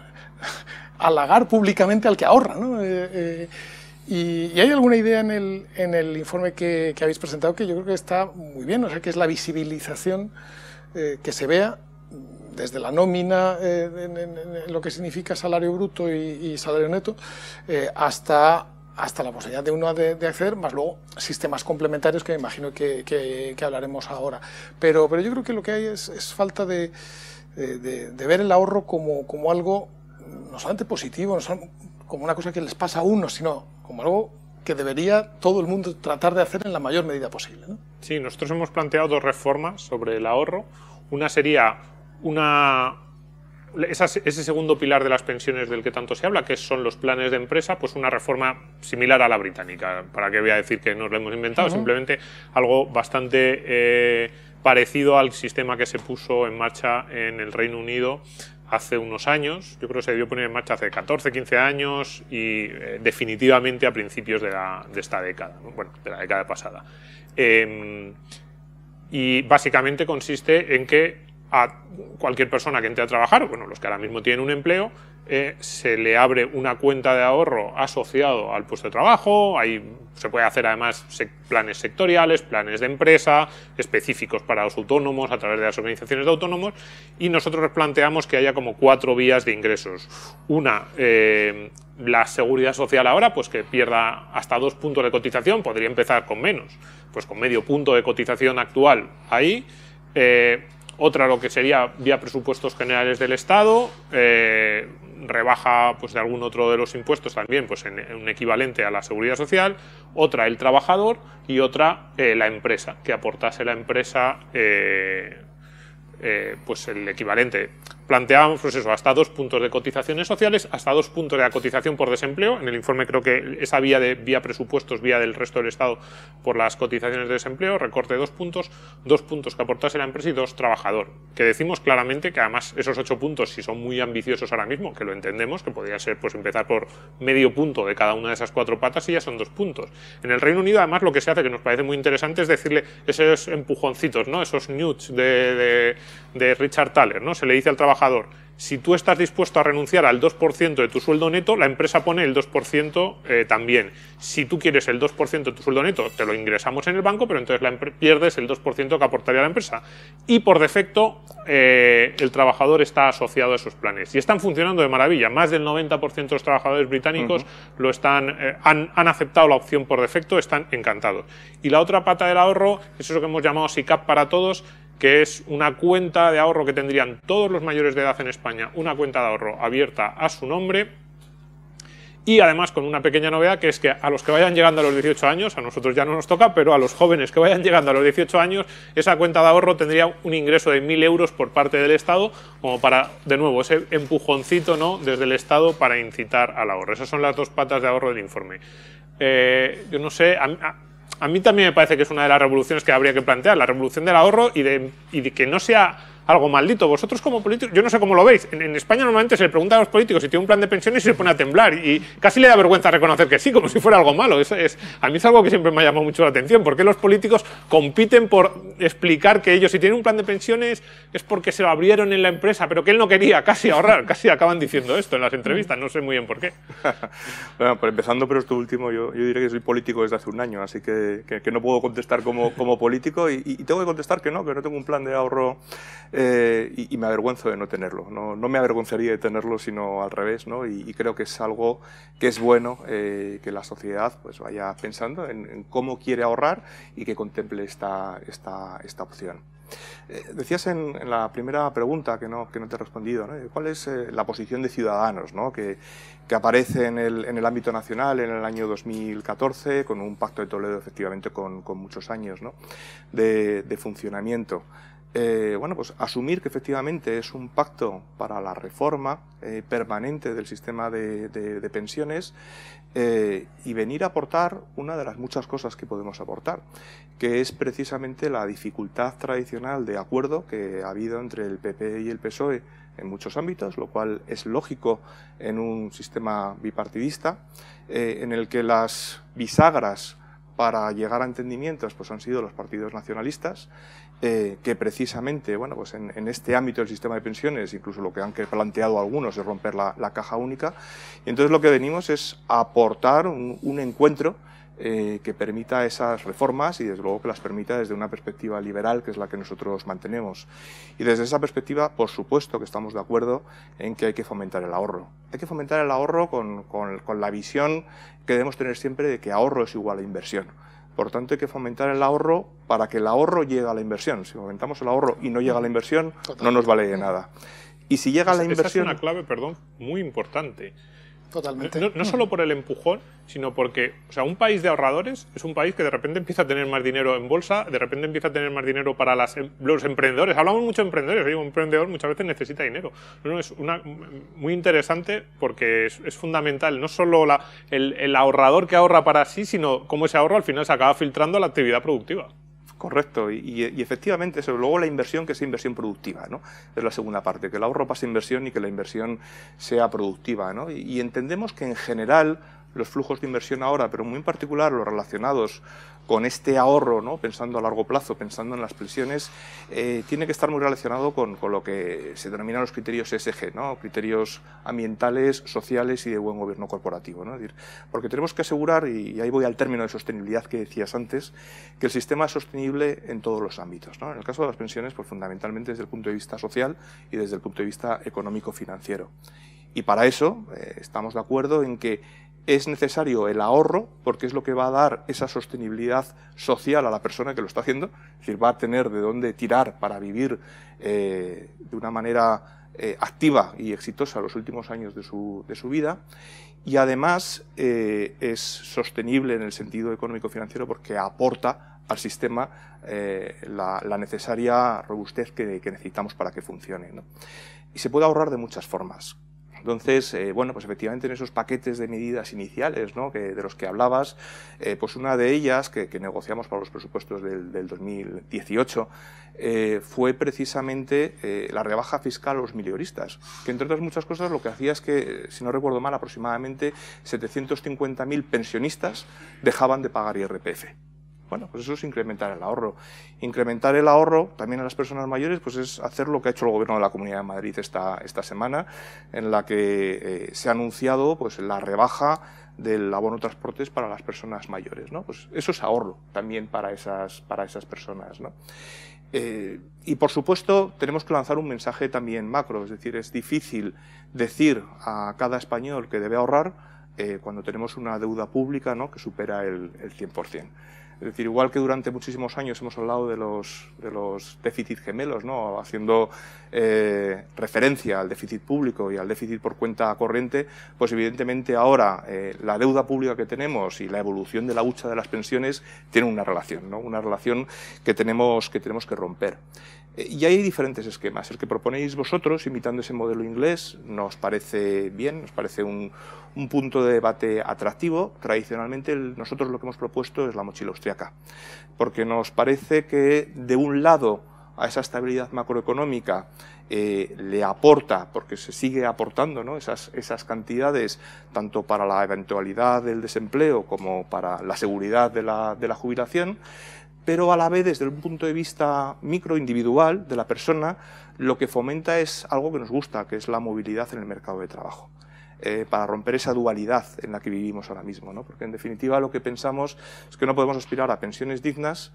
halagar públicamente al que ahorra, ¿no? Eh, eh, y, y hay alguna idea en el, en el informe que, que habéis presentado que yo creo que está muy bien, o sea, que es la visibilización, eh, que se vea desde la nómina, eh, en, en, en lo que significa salario bruto y, y salario neto, eh, hasta, hasta la posibilidad de uno de, de acceder, más luego sistemas complementarios que me imagino que, que, que hablaremos ahora. Pero, pero yo creo que lo que hay es, es falta de, de, de, de ver el ahorro como, como algo no solamente positivo, no solamente como una cosa que les pasa a uno, sino como algo que debería todo el mundo tratar de hacer en la mayor medida posible, ¿no? Sí, nosotros hemos planteado dos reformas sobre el ahorro. Una sería una, esa, ese segundo pilar de las pensiones del que tanto se habla, que son los planes de empresa, pues una reforma similar a la británica. ¿Para qué voy a decir que nos lo hemos inventado? Uh-huh. Simplemente algo bastante eh, parecido al sistema que se puso en marcha en el Reino Unido hace unos años. Yo creo que se debió poner en marcha hace catorce, quince años y eh, definitivamente a principios de, la, de esta década, ¿no? Bueno, de la década pasada. Eh, y básicamente consiste en que a cualquier persona que entre a trabajar, bueno, los que ahora mismo tienen un empleo, eh, se le abre una cuenta de ahorro asociado al puesto de trabajo. Ahí se puede hacer además se, planes sectoriales, planes de empresa, específicos para los autónomos a través de las organizaciones de autónomos, y nosotros les planteamos que haya como cuatro vías de ingresos. Una, eh, la seguridad social ahora, pues que pierda hasta dos puntos de cotización, podría empezar con menos, pues con medio punto de cotización actual ahí. Eh, Otra, lo que sería vía presupuestos generales del Estado, eh, rebaja pues, de algún otro de los impuestos también, pues en, en un equivalente a la seguridad social. Otra, el trabajador, y otra, eh, la empresa, que aportase la empresa eh, eh, pues el equivalente. Planteábamos pues eso, hasta dos puntos de cotizaciones sociales, hasta dos puntos de la cotización por desempleo. En el informe creo que esa vía de vía presupuestos, vía del resto del Estado por las cotizaciones de desempleo, recorte de dos puntos, dos puntos que aportase la empresa y dos trabajador. Que decimos claramente que además esos ocho puntos, si son muy ambiciosos ahora mismo, que lo entendemos, que podría ser pues empezar por medio punto de cada una de esas cuatro patas y ya son dos puntos. En el Reino Unido además lo que se hace, que nos parece muy interesante, es decirle esos empujoncitos, ¿no? Esos nudges de, de, de Richard Thaler, ¿no? Se le dice al trabajador: si tú estás dispuesto a renunciar al dos por ciento de tu sueldo neto, la empresa pone el dos por ciento eh, también. Si tú quieres el dos por ciento de tu sueldo neto, te lo ingresamos en el banco, pero entonces la pierdes el dos por ciento que aportaría la empresa. Y por defecto, eh, el trabajador está asociado a esos planes. Y están funcionando de maravilla. Más del noventa por ciento de los trabajadores británicos uh-huh. lo están, eh, han, han aceptado la opción por defecto, están encantados. Y la otra pata del ahorro es eso que hemos llamado S I C A P para todos, que es una cuenta de ahorro que tendrían todos los mayores de edad en España, una cuenta de ahorro abierta a su nombre, y además con una pequeña novedad, que es que a los que vayan llegando a los dieciocho años, a nosotros ya no nos toca, pero a los jóvenes que vayan llegando a los dieciocho años, esa cuenta de ahorro tendría un ingreso de mil euros por parte del Estado, como para, de nuevo, ese empujoncito, ¿no?, desde el Estado para incitar al ahorro. Esas son las dos patas de ahorro del informe. Eh, yo no sé, a, a, a mí también me parece que es una de las revoluciones que habría que plantear, la revolución del ahorro y de, y de que no sea algo maldito. Vosotros como políticos, yo no sé cómo lo veis, en, en España normalmente se le pregunta a los políticos si tiene un plan de pensiones y se pone a temblar y casi le da vergüenza reconocer que sí, como si fuera algo malo. Es, es, a mí es algo que siempre me ha llamado mucho la atención. ¿Por qué los políticos compiten por explicar que ellos si tienen un plan de pensiones es porque se lo abrieron en la empresa, pero que él no quería casi ahorrar? Casi acaban diciendo esto en las entrevistas, no sé muy bien por qué. Bueno, pues empezando por esto último, yo, yo diría que soy político desde hace un año, así que, que, que no puedo contestar como, como político y, y tengo que contestar que no, que no tengo un plan de ahorro. Eh, y, y me avergüenzo de no tenerlo. No, no me avergonzaría de tenerlo, sino al revés, ¿no? Y, y creo que es algo que es bueno eh, que la sociedad pues, vaya pensando en, en cómo quiere ahorrar y que contemple esta, esta, esta opción. Eh, decías en, en la primera pregunta, que no, que no te he respondido, ¿no?, ¿cuál es eh, la posición de Ciudadanos, ¿no?, que, que aparece en el, en el ámbito nacional en el año dos mil catorce, con un pacto de Toledo efectivamente con, con muchos años, ¿no?, de, de funcionamiento? Eh, bueno, pues asumir que efectivamente es un pacto para la reforma eh, permanente del sistema de, de, de pensiones eh, y venir a aportar una de las muchas cosas que podemos aportar, que es precisamente la dificultad tradicional de acuerdo que ha habido entre el P P y el P S O E en muchos ámbitos, lo cual es lógico en un sistema bipartidista, eh, en el que las bisagras para llegar a entendimientos pues han sido los partidos nacionalistas, eh, que precisamente bueno, pues en, en este ámbito del sistema de pensiones, incluso lo que han planteado algunos es romper la, la caja única, y entonces lo que venimos es aportar un, un encuentro eh, que permita esas reformas y desde luego que las permita desde una perspectiva liberal, que es la que nosotros mantenemos. Y desde esa perspectiva, por supuesto que estamos de acuerdo en que hay que fomentar el ahorro. Hay que fomentar el ahorro con, con, con la visión que debemos tener siempre de que ahorro es igual a inversión. Por tanto, hay que fomentar el ahorro para que el ahorro llegue a la inversión. Si fomentamos el ahorro y no llega a la inversión, Total. no nos vale de nada. Y si llega a la inversión... Esa es una clave, perdón, muy importante. Totalmente. No, no solo por el empujón, sino porque, o sea, un país de ahorradores es un país que de repente empieza a tener más dinero en bolsa, de repente empieza a tener más dinero para las, los emprendedores. Hablamos mucho de emprendedores, ¿eh? Un emprendedor muchas veces necesita dinero. No, no, es una, muy interesante porque es, es fundamental, no solo la, el, el ahorrador que ahorra para sí, sino cómo ese ahorro al final se acaba filtrando a la actividad productiva. Correcto, y, y efectivamente, eso, luego la inversión, que sea inversión productiva, ¿no? Es la segunda parte, que el ahorro pase a inversión y que la inversión sea productiva, ¿no? Y, y entendemos que en general los flujos de inversión ahora, pero muy en particular los relacionados con este ahorro, ¿no?, pensando a largo plazo, pensando en las pensiones, eh, tiene que estar muy relacionado con, con lo que se denominan los criterios E S G, ¿no?, criterios ambientales, sociales y de buen gobierno corporativo, ¿no? Es decir, porque tenemos que asegurar, y ahí voy al término de sostenibilidad que decías antes, que el sistema es sostenible en todos los ámbitos, ¿no? En el caso de las pensiones, pues fundamentalmente desde el punto de vista social y desde el punto de vista económico-financiero. Y para eso eh, estamos de acuerdo en que es necesario el ahorro, porque es lo que va a dar esa sostenibilidad social a la persona que lo está haciendo, es decir, va a tener de dónde tirar para vivir eh, de una manera eh, activa y exitosa los últimos años de su, de su vida, y además eh, es sostenible en el sentido económico-financiero porque aporta al sistema eh, la, la necesaria robustez que, que necesitamos para que funcione, ¿no? Y se puede ahorrar de muchas formas. Entonces, eh, bueno, pues efectivamente en esos paquetes de medidas iniciales, ¿no?, que, de los que hablabas, eh, pues una de ellas que, que negociamos para los presupuestos del, del dos mil dieciocho eh, fue precisamente eh, la rebaja fiscal a los mileuristas, que entre otras muchas cosas lo que hacía es que, si no recuerdo mal, aproximadamente setecientos cincuenta mil pensionistas dejaban de pagar I R P F. Bueno, pues eso es incrementar el ahorro. Incrementar el ahorro también a las personas mayores pues es hacer lo que ha hecho el Gobierno de la Comunidad de Madrid esta, esta semana, en la que eh, se ha anunciado pues, la rebaja del abono transportes para las personas mayores, ¿no? Pues eso es ahorro también para esas, para esas personas, ¿no? Eh, y por supuesto tenemos que lanzar un mensaje también macro, es decir, es difícil decir a cada español que debe ahorrar eh, cuando tenemos una deuda pública, ¿no?, que supera el, el cien por cien. Es decir, igual que durante muchísimos años hemos hablado de los, de los déficits gemelos, ¿no? Haciendo eh, referencia al déficit público y al déficit por cuenta corriente, pues evidentemente ahora eh, la deuda pública que tenemos y la evolución de la hucha de las pensiones tienen una relación, ¿no? Una relación que tenemos que, tenemos que romper. Y hay diferentes esquemas. El que proponéis vosotros, imitando ese modelo inglés, nos parece bien, nos parece un, un punto de debate atractivo. Tradicionalmente, el, nosotros lo que hemos propuesto es la mochila austriaca, porque nos parece que, de un lado, a esa estabilidad macroeconómica eh, le aporta, porque se sigue aportando, ¿no? esas, esas cantidades, tanto para la eventualidad del desempleo como para la seguridad de la, de la jubilación, pero a la vez, desde un punto de vista microindividual de la persona, lo que fomenta es algo que nos gusta, que es la movilidad en el mercado de trabajo, eh, para romper esa dualidad en la que vivimos ahora mismo, ¿no? Porque en definitiva lo que pensamos es que no podemos aspirar a pensiones dignas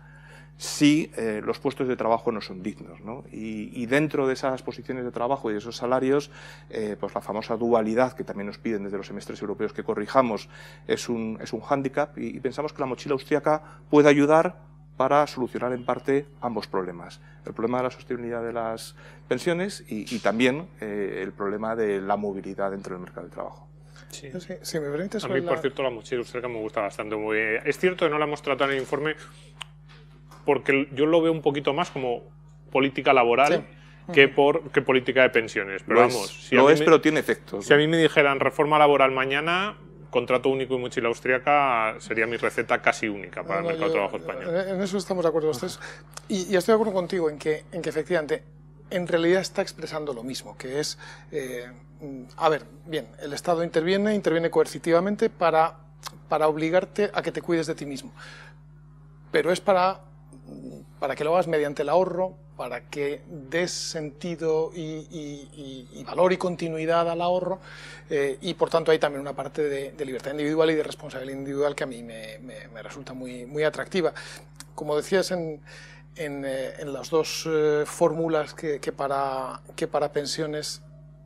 si eh, los puestos de trabajo no son dignos, ¿no? Y, y dentro de esas posiciones de trabajo y de esos salarios, eh, pues la famosa dualidad que también nos piden desde los semestres europeos que corrijamos es un, es un hándicap, y, y pensamos que la mochila austríaca puede ayudar para solucionar en parte ambos problemas. El problema de la sostenibilidad de las pensiones y, y también eh, el problema de la movilidad dentro del mercado de trabajo. Sí. Sí, si me permites, a mí, por la... cierto, la mochila austríaca me gusta bastante. Muy... Es cierto que no la hemos tratado en el informe porque yo lo veo un poquito más como política laboral, sí, que por que política de pensiones. Pero lo vamos, es, si lo es me, pero tiene efectos. Si ¿no? a mí me dijeran reforma laboral mañana, contrato único y mochila austríaca, sería mi receta casi única para no, no, el mercado yo, de trabajo español. En eso estamos de acuerdo ustedes. Y, y estoy de acuerdo contigo en que, en que efectivamente, en realidad está expresando lo mismo, que es, eh, a ver, bien, el Estado interviene, interviene coercitivamente para, para obligarte a que te cuides de ti mismo. Pero es para, para que lo hagas mediante el ahorro, para que des sentido y, y, y, y valor y continuidad al ahorro, eh, y por tanto hay también una parte de, de libertad individual y de responsabilidad individual que a mí me, me, me resulta muy, muy atractiva. Como decías en, en, eh, en las dos eh, fórmulas que, que, para, que para pensiones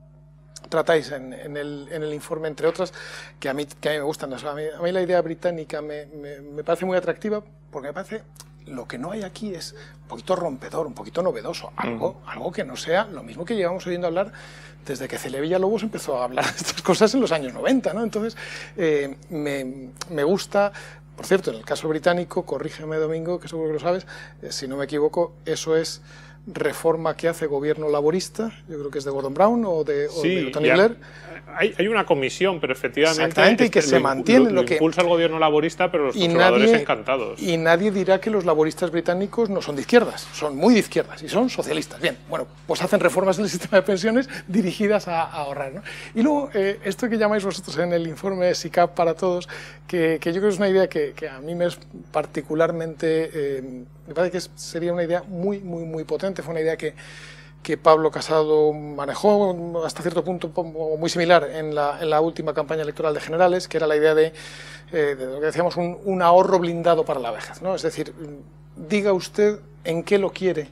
tratáis en, en, el, en el informe, entre otras, que a mí, que a mí me gustan. O sea, a, mí, a mí la idea británica me, me, me parece muy atractiva, porque me parece... Lo que no hay aquí es un poquito rompedor, un poquito novedoso, algo, mm. algo que no sea lo mismo que llevamos oyendo hablar desde que Celia Villalobos empezó a hablar de estas cosas en los años noventa, ¿no? Entonces, eh, me, me gusta, por cierto, en el caso británico, corrígeme Domingo, que seguro que lo sabes, eh, si no me equivoco, eso es reforma que hace gobierno laborista, yo creo que es de Gordon Brown o de, sí, o de Tony Blair. Hay, hay una comisión, pero efectivamente... Exactamente, y que lo, se mantiene... Lo, lo que impulsa el gobierno laborista, pero los y conservadores nadie, encantados. Y nadie dirá que los laboristas británicos no son de izquierdas, son muy de izquierdas y son socialistas. Bien, bueno, pues hacen reformas en el sistema de pensiones dirigidas a, a ahorrar, ¿no? Y luego, eh, esto que llamáis vosotros en el informe S I C A P para todos, que, que yo creo que es una idea que, que a mí me es particularmente... Eh, me parece que es, sería una idea muy, muy, muy potente. Fue una idea que... que Pablo Casado manejó hasta cierto punto muy similar en la, en la última campaña electoral de generales, que era la idea de, eh, de lo que decíamos, un, un ahorro blindado para la vejez, ¿no? Es decir, diga usted en qué lo quiere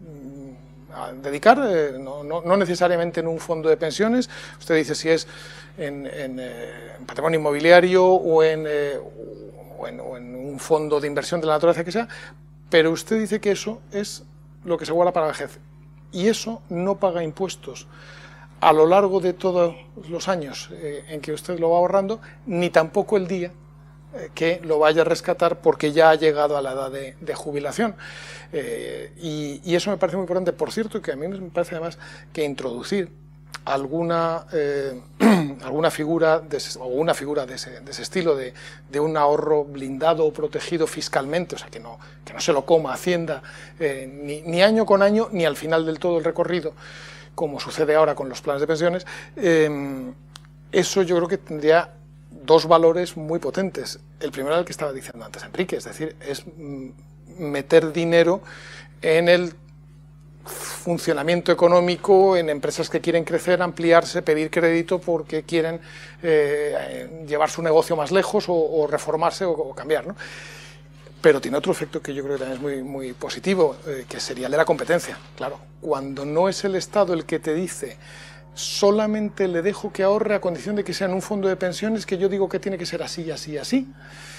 dedicar, eh, no, no, no necesariamente en un fondo de pensiones, usted dice si es en, en, eh, en patrimonio inmobiliario o en, eh, o, en, o en un fondo de inversión de la naturaleza que sea, pero usted dice que eso es lo que se guarda para la vejez. Y eso no paga impuestos a lo largo de todos los años eh, en que usted lo va ahorrando, ni tampoco el día eh, que lo vaya a rescatar porque ya ha llegado a la edad de, de jubilación. Eh, y, y eso me parece muy importante. Por cierto, que a mí me parece además que introducir alguna, eh, alguna figura, de ese, o una figura de ese, de ese estilo, de, de un ahorro blindado o protegido fiscalmente, o sea, que no, que no se lo coma Hacienda eh, ni, ni año con año, ni al final del todo el recorrido, como sucede ahora con los planes de pensiones, eh, eso yo creo que tendría dos valores muy potentes. El primero era el que estaba diciendo antes Enrique, es decir, es meter dinero en el funcionamiento económico, en empresas que quieren crecer, ampliarse, pedir crédito porque quieren eh, llevar su negocio más lejos o, o reformarse o, o cambiar, ¿no? Pero tiene otro efecto que yo creo que también es muy, muy positivo, eh, que sería el de la competencia. Claro, cuando no es el Estado el que te dice solamente le dejo que ahorre a condición de que sea en un fondo de pensiones que yo digo que tiene que ser así, así, así,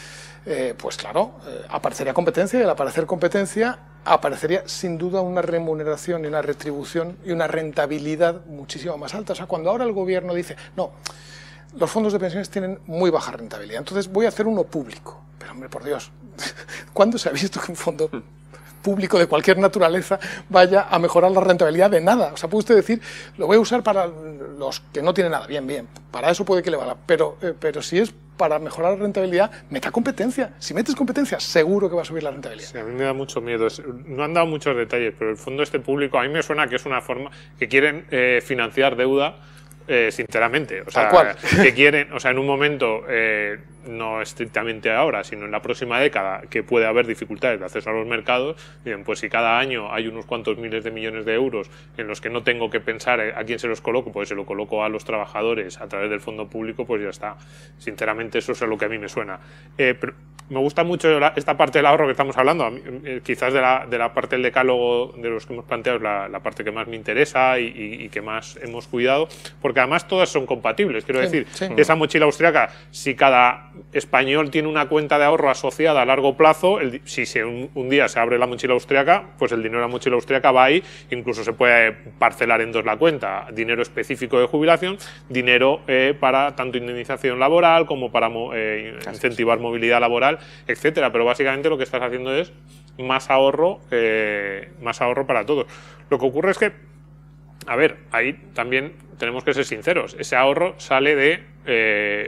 eh, pues claro, eh, aparecería competencia y al aparecer competencia aparecería sin duda una remuneración y una retribución y una rentabilidad muchísimo más alta. O sea, cuando ahora el gobierno dice, no, los fondos de pensiones tienen muy baja rentabilidad, entonces voy a hacer uno público. Pero hombre, por Dios, ¿cuándo se ha visto que un fondo público de cualquier naturaleza vaya a mejorar la rentabilidad de nada? O sea, puede usted decir, lo voy a usar para los que no tienen nada, bien, bien, para eso puede que le valga, pero, eh, pero si es para mejorar la rentabilidad, meta competencia. Si metes competencia, seguro que va a subir la rentabilidad. Sí, a mí me da mucho miedo. No han dado muchos detalles, pero el fondo este público, a mí me suena que es una forma que quieren eh, financiar deuda, eh, sinceramente. O sea, Tal cual. que quieren, o sea, en un momento, eh, no estrictamente ahora, sino en la próxima década, que puede haber dificultades de acceso a los mercados, bien, pues si cada año hay unos cuantos miles de millones de euros en los que no tengo que pensar a quién se los coloco, pues se lo coloco a los trabajadores a través del fondo público, pues ya está. Sinceramente, eso es lo que a mí me suena. Eh, pero me gusta mucho la, esta parte del ahorro que estamos hablando. A mí, eh, quizás de la, de la parte del decálogo de los que hemos planteado es la, la parte que más me interesa y, y, y que más hemos cuidado, porque además todas son compatibles. Quiero sí, decir, sí. esa mochila austriaca, si cada español tiene una cuenta de ahorro asociada a largo plazo, el, si se, un, un día se abre la mochila austriaca, pues el dinero de la mochila austriaca va ahí, incluso se puede parcelar en dos la cuenta, dinero específico de jubilación, dinero eh, para tanto indemnización laboral como para eh, incentivar movilidad laboral, etcétera. Pero básicamente lo que estás haciendo es más ahorro, eh, más ahorro para todos. Lo que ocurre es que, a ver, ahí también tenemos que ser sinceros, ese ahorro sale de, eh,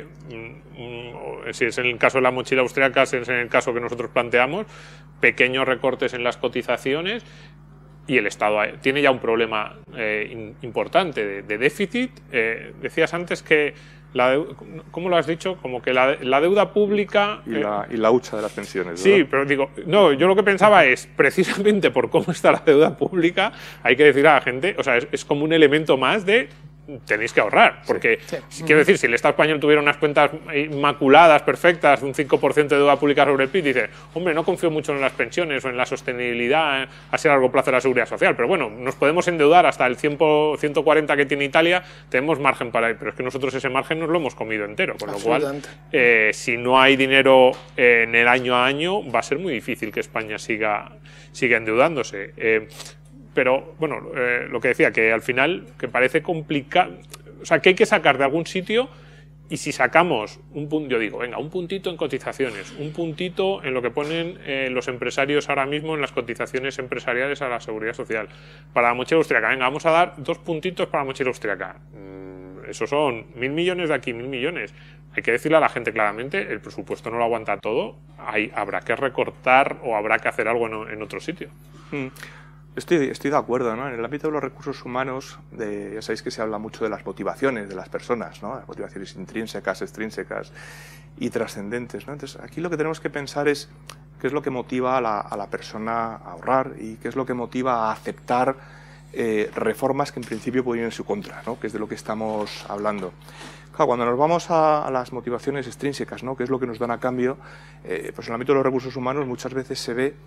si es en el caso de la mochila austriaca, si es en el caso que nosotros planteamos, pequeños recortes en las cotizaciones, y el Estado tiene ya un problema eh, in, importante de, de déficit. Eh, decías antes que, la ¿cómo lo has dicho? Como que la, la deuda pública... Y la, eh, y la hucha de las pensiones, sí, ¿verdad? pero digo, no, yo lo que pensaba es, precisamente por cómo está la deuda pública, hay que decir a la gente, o sea, es, es como un elemento más de... tenéis que ahorrar, porque sí, sí. quiero decir, si el Estado español tuviera unas cuentas inmaculadas, perfectas, un cinco por ciento de deuda pública sobre el P I B, dice, hombre, no confío mucho en las pensiones o en la sostenibilidad eh, a largo plazo de la seguridad social, pero bueno, nos podemos endeudar hasta el cien, ciento cuarenta que tiene Italia, tenemos margen para ir, pero es que nosotros ese margen nos lo hemos comido entero, con lo cual, eh, si no hay dinero eh, en el año a año, va a ser muy difícil que España siga, siga endeudándose. Eh, Pero, bueno, eh, lo que decía, que al final, que parece complicado, o sea, que hay que sacar de algún sitio, y si sacamos un punto, yo digo, venga, un puntito en cotizaciones, un puntito en lo que ponen eh, los empresarios ahora mismo en las cotizaciones empresariales a la seguridad social. Para la mochila austriaca, venga, vamos a dar dos puntitos para la mochila austriaca. Mm, eso son mil millones de aquí, mil millones. Hay que decirle a la gente claramente, el presupuesto no lo aguanta todo, hay, habrá que recortar o habrá que hacer algo en, en otro sitio. Mm. Estoy, estoy de acuerdo, ¿no? En el ámbito de los recursos humanos, de, ya sabéis que se habla mucho de las motivaciones de las personas, ¿no? Las motivaciones intrínsecas, extrínsecas y trascendentes, ¿no? Entonces, aquí lo que tenemos que pensar es qué es lo que motiva a la, a la persona a ahorrar y qué es lo que motiva a aceptar eh, reformas que en principio pueden ir en su contra, ¿no? Que es de lo que estamos hablando. Claro, cuando nos vamos a, a las motivaciones extrínsecas, ¿no? Que es lo que nos dan a cambio, eh, pues en el ámbito de los recursos humanos muchas veces se ve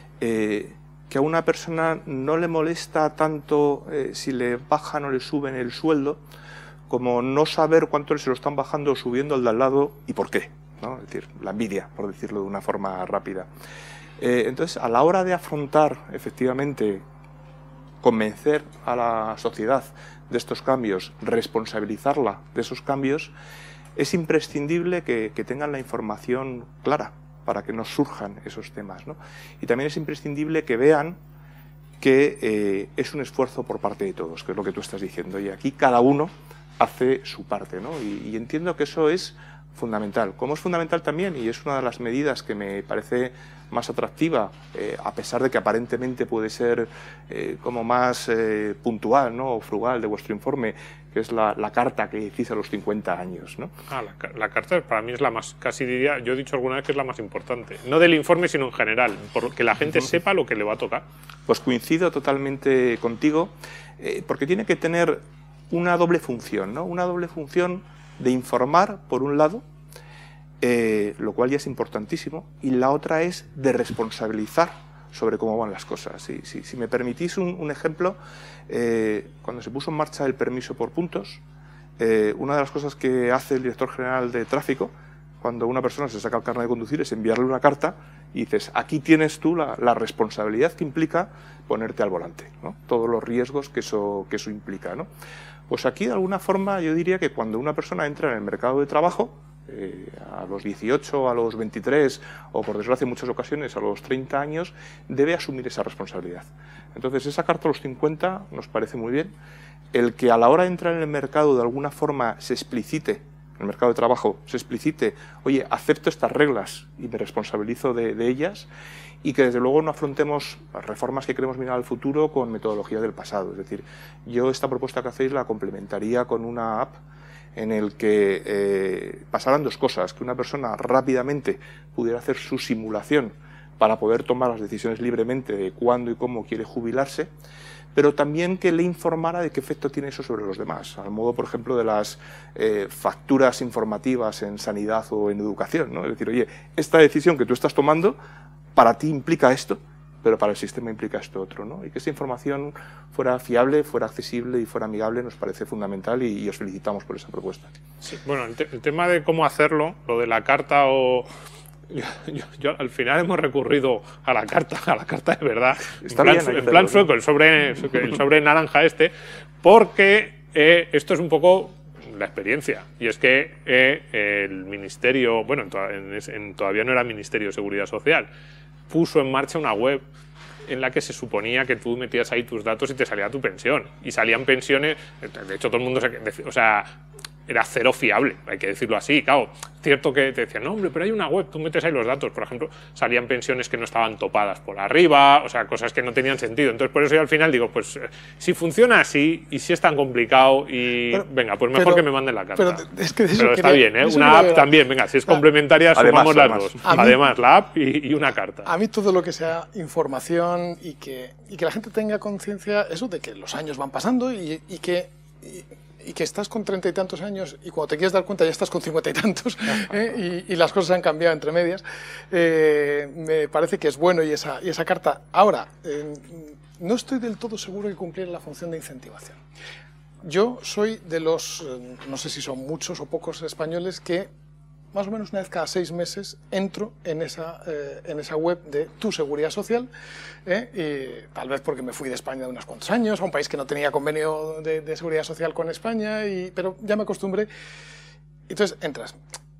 eh, que a una persona no le molesta tanto eh, si le bajan o le suben el sueldo, como no saber cuánto se lo están bajando o subiendo al de al lado y por qué, ¿no? Es decir, la envidia, por decirlo de una forma rápida. Eh, entonces, a la hora de afrontar, efectivamente, convencer a la sociedad de estos cambios, responsabilizarla de esos cambios, es imprescindible que, que tengan la información clara, para que no surjan esos temas, ¿no? Y también es imprescindible que vean que eh, es un esfuerzo por parte de todos, que es lo que tú estás diciendo, y aquí cada uno hace su parte, ¿no? Y, y entiendo que eso es fundamental. Como es fundamental también, y es una de las medidas que me parece más atractiva, eh, a pesar de que aparentemente puede ser eh, como más eh, puntual, ¿no? O frugal de vuestro informe, que es la, la carta que hiciste a los cincuenta años, ¿no? Ah, la, la carta para mí es la más, casi diría, yo he dicho alguna vez que es la más importante. No del informe, sino en general, porque la gente uh-huh. sepa lo que le va a tocar. Pues coincido totalmente contigo, eh, porque tiene que tener una doble función, ¿no? Una doble función de informar, por un lado, eh, lo cual ya es importantísimo, y la otra es de responsabilizar sobre cómo van las cosas. Si, si, si me permitís un, un ejemplo, eh, cuando se puso en marcha el permiso por puntos, eh, una de las cosas que hace el director general de tráfico, cuando una persona se saca el carnet de conducir es enviarle una carta y dices, aquí tienes tú la, la responsabilidad que implica ponerte al volante, ¿no? Todos los riesgos que eso, que eso implica, ¿no? Pues aquí, de alguna forma, yo diría que cuando una persona entra en el mercado de trabajo, eh, a los dieciocho, a los veintitrés, o por desgracia en muchas ocasiones a los treinta años, debe asumir esa responsabilidad. Entonces, esa carta a los cincuenta nos parece muy bien. El que a la hora de entrar en el mercado, de alguna forma, se explicite, en el mercado de trabajo, se explicite, oye, acepto estas reglas y me responsabilizo de, de ellas, y que desde luego no afrontemos las reformas que queremos mirar al futuro con metodología del pasado. Es decir, yo esta propuesta que hacéis la complementaría con una app en el que eh, pasaran dos cosas, que una persona rápidamente pudiera hacer su simulación para poder tomar las decisiones libremente de cuándo y cómo quiere jubilarse, pero también que le informara de qué efecto tiene eso sobre los demás, al modo, por ejemplo, de las eh, facturas informativas en sanidad o en educación, ¿no? Es decir, oye, esta decisión que tú estás tomando para ti implica esto, pero para el sistema implica esto otro, ¿no? Y que esa información fuera fiable, fuera accesible y fuera amigable nos parece fundamental, y, y os felicitamos por esa propuesta. Sí, bueno, el, te el tema de cómo hacerlo, lo de la carta o... Yo, yo, yo, al final hemos recurrido a la carta, a la carta de verdad, Está en plan, bien, en plan sueco, el sobre, el sobre naranja este, porque eh, esto es un poco la experiencia, y es que eh, el Ministerio, bueno, en, en, en, todavía no era Ministerio de Seguridad Social, puso en marcha una web en la que se suponía que tú metías ahí tus datos y te salía tu pensión, y salían pensiones, de hecho todo el mundo, se, o sea, era cero fiable, hay que decirlo así. Claro, cierto que te decían, no, hombre, pero hay una web, tú metes ahí los datos. Por ejemplo, salían pensiones que no estaban topadas por arriba, o sea, cosas que no tenían sentido. Entonces, por eso yo al final digo, pues, si funciona así y si es tan complicado y pero, venga, pues mejor pero, que me manden la carta. Pero, es que pero está bien, ¿eh? Una app también, venga, si es complementaria, ah, sumamos además, las dos. Además, además la app y, y una carta. A mí todo lo que sea información y que, y que la gente tenga conciencia, eso de que los años van pasando y, y que... Y, y que estás con treinta y tantos años y cuando te quieres dar cuenta ya estás con cincuenta y tantos ¿eh? y, y las cosas han cambiado entre medias, eh, me parece que es bueno y esa, y esa carta. Ahora, eh, no estoy del todo seguro de cumplir la función de incentivación. Yo soy de los, eh, no sé si son muchos o pocos españoles que más o menos una vez cada seis meses entro en esa, eh, en esa web de Tu Seguridad Social, eh, y tal vez porque me fui de España de unos cuantos años, a un país que no tenía convenio de, de seguridad social con España, y, pero ya me acostumbré. Entonces entras.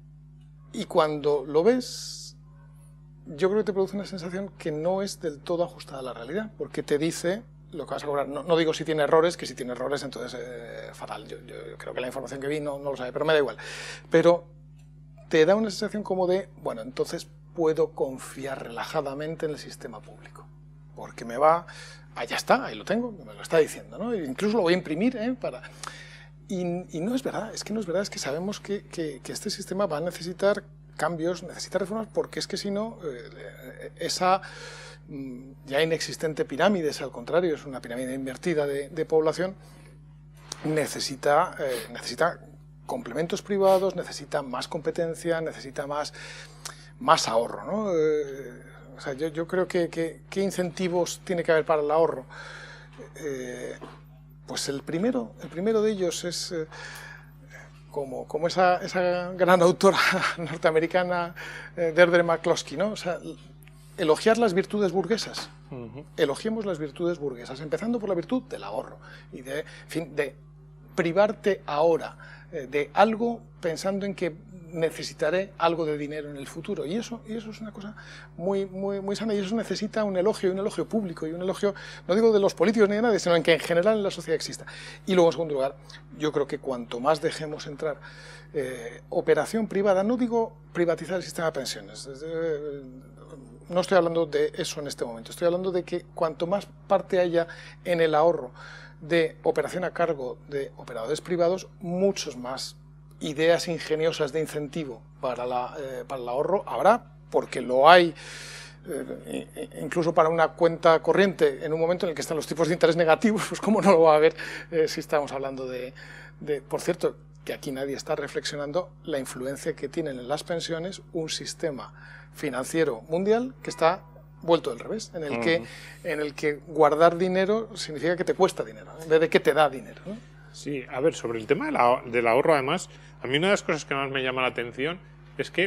Y cuando lo ves, yo creo que te produce una sensación que no es del todo ajustada a la realidad, porque te dice lo que vas a cobrar. No, no digo si tiene errores, que si tiene errores entonces eh, fatal. Yo, yo creo que la información que vi no, no lo sabe, pero me da igual. Pero te da una sensación como de, bueno, entonces puedo confiar relajadamente en el sistema público, porque me va, ah, ya está, ahí lo tengo, me lo está diciendo, ¿no? Incluso lo voy a imprimir, ¿eh? Para... Y, y no es verdad, es que no es verdad, es que sabemos que, que, que este sistema va a necesitar cambios, necesita reformas, porque es que si no, eh, esa ya inexistente pirámide, es al contrario, es una pirámide invertida de, de población, necesita, eh, necesita complementos privados, necesita más competencia, necesita más, más ahorro, ¿no? Eh, o sea, yo, yo creo que, que ¿qué incentivos tiene que haber para el ahorro? Eh, pues el primero, el primero de ellos es, eh, como, como esa, esa gran autora norteamericana, eh, Deirdre McCloskey, ¿no? O sea, elogiar las virtudes burguesas. Uh-huh. Elogiemos las virtudes burguesas, empezando por la virtud del ahorro y de, en fin, de privarte ahora de algo pensando en que necesitaré algo de dinero en el futuro, y eso, y eso es una cosa muy, muy, muy sana, y eso necesita un elogio, y un elogio público, y un elogio, no digo de los políticos ni de nadie, sino en que en general en la sociedad exista. Y luego, en segundo lugar, yo creo que cuanto más dejemos entrar eh, operación privada, no digo privatizar el sistema de pensiones, desde, no estoy hablando de eso en este momento, estoy hablando de que cuanto más parte haya en el ahorro de operación a cargo de operadores privados, muchos más ideas ingeniosas de incentivo para, la, eh, para el ahorro habrá, porque lo hay, eh, incluso para una cuenta corriente, en un momento en el que están los tipos de interés negativos, pues cómo no lo va a haber eh, si estamos hablando de, de... Por cierto, que aquí nadie está reflexionando la influencia que tienen en las pensiones un sistema financiero mundial que está vuelto del revés, en el, que, en el que guardar dinero significa que te cuesta dinero, en vez de que te da dinero, ¿no? Sí, a ver, sobre el tema de la, del ahorro, además, a mí una de las cosas que más me llama la atención es que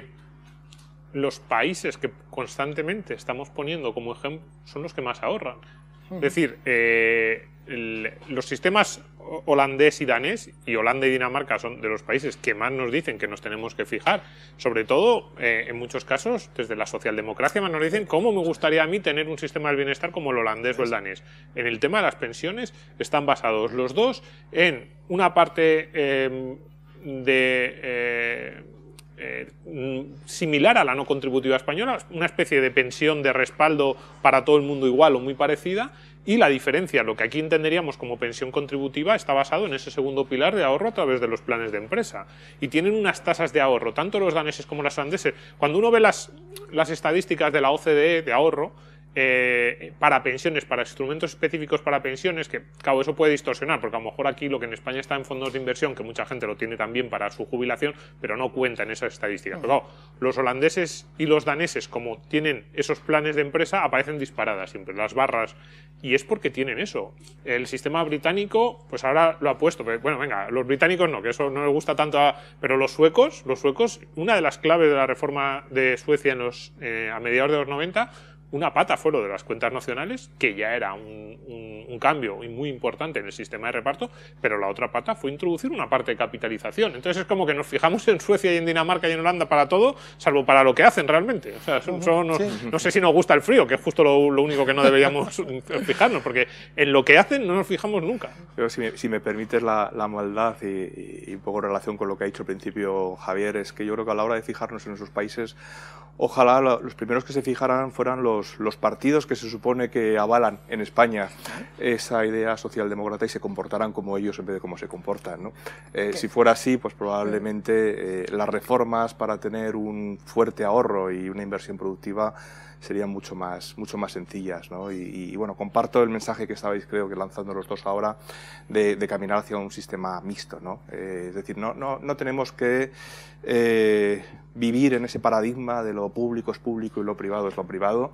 los países que constantemente estamos poniendo como ejemplo son los que más ahorran. Es decir, eh, el, los sistemas holandés y danés, y Holanda y Dinamarca son de los países que más nos dicen que nos tenemos que fijar, sobre todo eh, en muchos casos desde la socialdemocracia más nos dicen cómo me gustaría a mí tener un sistema del bienestar como el holandés o el danés. En el tema de las pensiones están basados los dos en una parte eh, de... Eh, Eh, similar a la no contributiva española, una especie de pensión de respaldo para todo el mundo igual o muy parecida, y la diferencia, lo que aquí entenderíamos como pensión contributiva, está basado en ese segundo pilar de ahorro a través de los planes de empresa. Y tienen unas tasas de ahorro, tanto los daneses como los holandeses. Cuando uno ve las, las estadísticas de la O C D E de ahorro, Eh, para pensiones, para instrumentos específicos para pensiones, que claro, eso puede distorsionar, porque a lo mejor aquí lo que en España está en fondos de inversión, que mucha gente lo tiene también para su jubilación, pero no cuenta en esas estadísticas. Pero claro, los holandeses y los daneses, como tienen esos planes de empresa, aparecen disparadas siempre, las barras, y es porque tienen eso. El sistema británico, pues ahora lo ha puesto, pero, bueno, venga, los británicos no, que eso no les gusta tanto, a, pero los suecos, los suecos, una de las claves de la reforma de Suecia en los, eh, a mediados de los noventa, una pata fue lo de las cuentas nacionales, que ya era un, un, un cambio muy importante en el sistema de reparto, pero la otra pata fue introducir una parte de capitalización. Entonces es como que nos fijamos en Suecia y en Dinamarca y en Holanda para todo, salvo para lo que hacen realmente. O sea, son, son, no, sí. no sé si nos gusta el frío, que es justo lo, lo único que no deberíamos fijarnos, porque en lo que hacen no nos fijamos nunca. Pero si me, si me permites la, la maldad y, y un poco en relación con lo que ha dicho al principio Javier, es que yo creo que a la hora de fijarnos en esos países, ojalá los primeros que se fijaran fueran los, los partidos que se supone que avalan en España esa idea socialdemócrata y se comportaran como ellos en vez de como se comportan, ¿no? Eh, si fuera así, pues probablemente eh, las reformas para tener un fuerte ahorro y una inversión productiva serían mucho más, mucho más sencillas, ¿no? Y, y bueno, comparto el mensaje que estabais, creo que lanzando los dos ahora, de, de caminar hacia un sistema mixto, ¿no? Eh, es decir, no, no, no tenemos que eh, vivir en ese paradigma de lo público es público y lo privado es lo privado.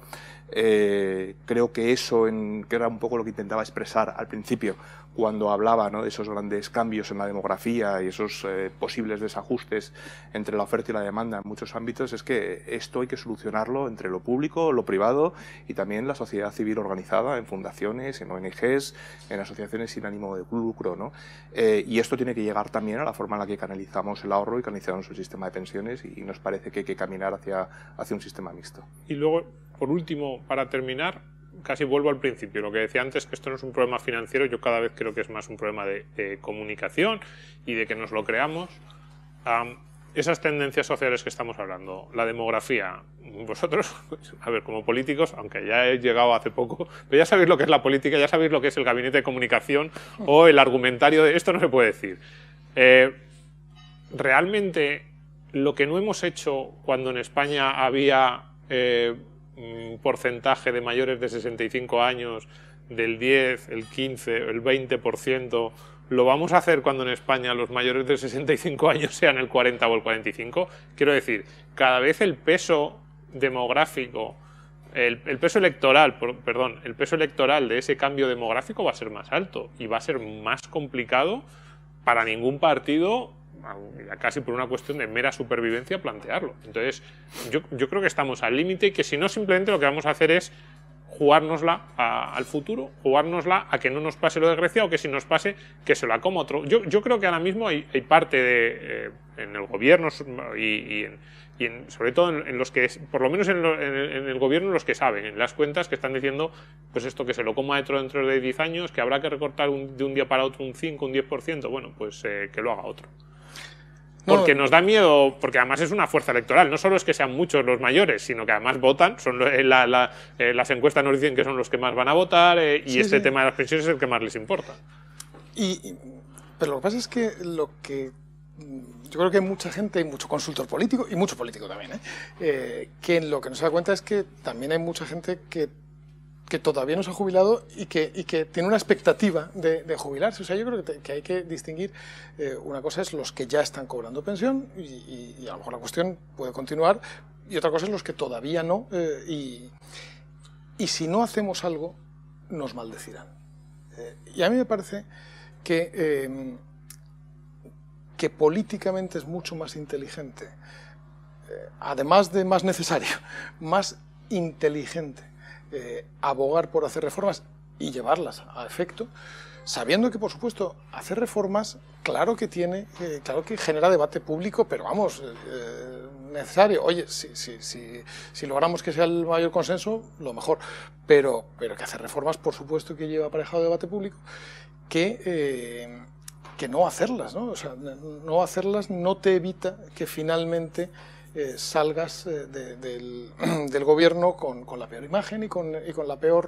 Eh, creo que eso, en, que era un poco lo que intentaba expresar al principio, cuando hablaba, ¿no?, de esos grandes cambios en la demografía y esos eh, posibles desajustes entre la oferta y la demanda en muchos ámbitos, es que esto hay que solucionarlo entre lo público, lo privado y también la sociedad civil organizada en fundaciones, en O N Ges, en asociaciones sin ánimo de lucro, ¿no? Eh, y esto tiene que llegar también a la forma en la que canalizamos el ahorro y canalizamos el sistema de pensiones, y nos parece que hay que caminar hacia, hacia un sistema mixto. Y luego, por último, para terminar, casi vuelvo al principio, lo que decía antes, que esto no es un problema financiero, yo cada vez creo que es más un problema de, de comunicación y de que nos lo creamos. Um, esas tendencias sociales que estamos hablando, la demografía, vosotros, a ver, como políticos, aunque ya he llegado hace poco, pero ya sabéis lo que es la política, ya sabéis lo que es el gabinete de comunicación o el argumentario de esto no se puede decir. Eh, realmente, lo que no hemos hecho cuando en España había eh, un porcentaje de mayores de sesenta y cinco años del diez, el quince, el veinte por ciento, ¿lo vamos a hacer cuando en España los mayores de sesenta y cinco años sean el cuarenta o el cuarenta y cinco? Quiero decir, cada vez el peso demográfico, el, el peso electoral, por, perdón, el peso electoral de ese cambio demográfico va a ser más alto y va a ser más complicado para ningún partido, casi por una cuestión de mera supervivencia, plantearlo. Entonces, yo, yo creo que estamos al límite y que si no, simplemente lo que vamos a hacer es jugárnosla a, al futuro, jugárnosla a que no nos pase lo de Grecia, o que si nos pase, que se la coma otro. Yo, yo creo que ahora mismo hay, hay parte de, eh, en el gobierno y, y, en, y en, sobre todo en, en los que, por lo menos en, lo, en, el, en el gobierno, los que saben, en las cuentas, que están diciendo, pues esto, que se lo coma dentro, dentro de diez años, que habrá que recortar un, de un día para otro un cinco, un diez por ciento, bueno, pues eh, que lo haga otro. Porque nos da miedo, porque además es una fuerza electoral, no solo es que sean muchos los mayores, sino que además votan, son la, la, eh, las encuestas nos dicen que son los que más van a votar, eh, y sí, este sí. tema de las pensiones es el que más les importa. Y, y, pero lo que pasa es que lo que yo creo que hay mucha gente, hay mucho consultor político, y mucho político también, ¿eh? Eh, que lo que no se da cuenta es que también hay mucha gente que que todavía no se ha jubilado y que, y que tiene una expectativa de, de jubilarse. O sea, yo creo que, te, que hay que distinguir, eh, una cosa es los que ya están cobrando pensión y, y, y a lo mejor la cuestión puede continuar, y otra cosa es los que todavía no, eh, y, y si no hacemos algo, nos maldecirán. Eh, y a mí me parece que, eh, que políticamente es mucho más inteligente eh, además de más necesario, más inteligente eh, abogar por hacer reformas y llevarlas a efecto, sabiendo que, por supuesto, hacer reformas, claro que tiene, eh, claro que genera debate público, pero vamos, eh, necesario. Oye, si, si, si, si logramos que sea el mayor consenso, lo mejor. Pero, pero que hacer reformas, por supuesto, que lleva aparejado debate público, que, eh, que no hacerlas, ¿no? O sea, no hacerlas no te evita que finalmente eh, salgas eh, de, del, del gobierno con, con la peor imagen y con, y con la peor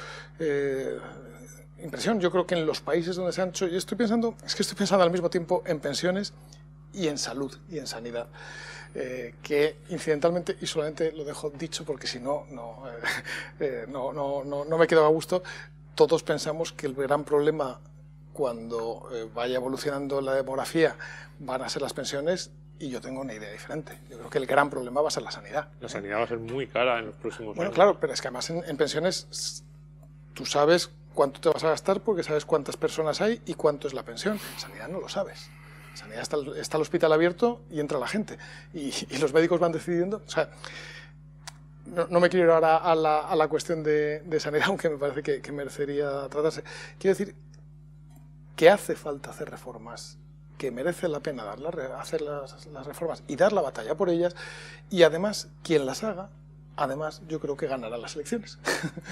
eh, impresión. Yo creo que en los países donde se han hecho, yo estoy pensando, es que estoy pensando al mismo tiempo en pensiones y en salud y en sanidad, eh, que incidentalmente, y solamente lo dejo dicho porque si no, no, eh, eh, no, no, no, no me quedo a gusto, todos pensamos que el gran problema cuando eh, vaya evolucionando la demografía van a ser las pensiones, y yo tengo una idea diferente. Yo creo que el gran problema va a ser la sanidad. La sanidad va a ser muy cara en los próximos bueno, años. Bueno, claro, pero es que además en, en pensiones tú sabes cuánto te vas a gastar porque sabes cuántas personas hay y cuánto es la pensión. En sanidad no lo sabes. En sanidad está, está el hospital abierto y entra la gente. Y, y los médicos van decidiendo. O sea, no, no me quiero ir ahora a la, a la cuestión de, de sanidad, aunque me parece que, que merecería tratarse. Quiero decir que hace falta hacer reformas, que merece la pena darlas, hacer las, las reformas y dar la batalla por ellas, y además, quien las haga, además, yo creo que ganará las elecciones.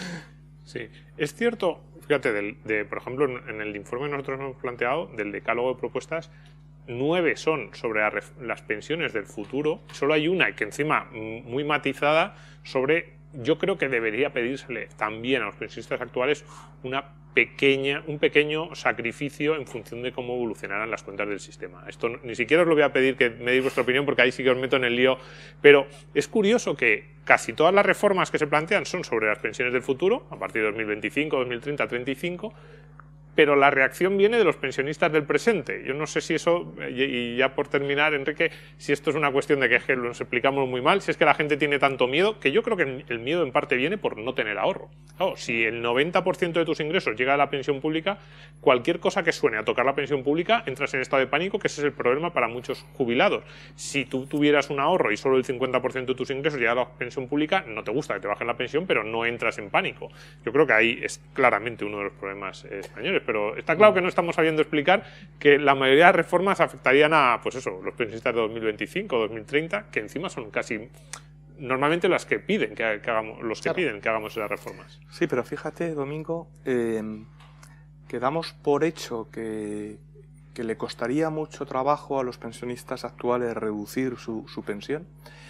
Sí, es cierto, fíjate, del, de, por ejemplo, en el informe que nosotros hemos planteado, del decálogo de propuestas, nueve son sobre la, las pensiones del futuro, solo hay una que encima muy matizada sobre, yo creo que debería pedírsele también a los pensionistas actuales una pequeña, un pequeño sacrificio en función de cómo evolucionarán las cuentas del sistema. Esto ni siquiera os lo voy a pedir que me deis vuestra opinión porque ahí sí que os meto en el lío, pero es curioso que casi todas las reformas que se plantean son sobre las pensiones del futuro, a partir de dos mil veinticinco, dos mil treinta, treinta y cinco, pero la reacción viene de los pensionistas del presente. Yo no sé si eso, y ya por terminar, Enrique, si esto es una cuestión de que, que nos explicamos muy mal, si es que la gente tiene tanto miedo, que yo creo que el miedo en parte viene por no tener ahorro. Claro, si el noventa por ciento de tus ingresos llega a la pensión pública, cualquier cosa que suene a tocar la pensión pública, entras en estado de pánico, que ese es el problema para muchos jubilados. Si tú tuvieras un ahorro y solo el cincuenta por ciento de tus ingresos llega a la pensión pública, no te gusta que te bajen la pensión, pero no entras en pánico. Yo creo que ahí es claramente uno de los problemas eh, españoles. Pero está claro que no estamos sabiendo explicar que la mayoría de reformas afectarían a, pues eso, los pensionistas de dos mil veinticinco, dos mil treinta, que encima son casi normalmente las que piden que, que hagamos, los que claro. piden que hagamos esas reformas. Sí, pero fíjate, Domingo, eh, que damos por hecho que, que le costaría mucho trabajo a los pensionistas actuales reducir su, su pensión,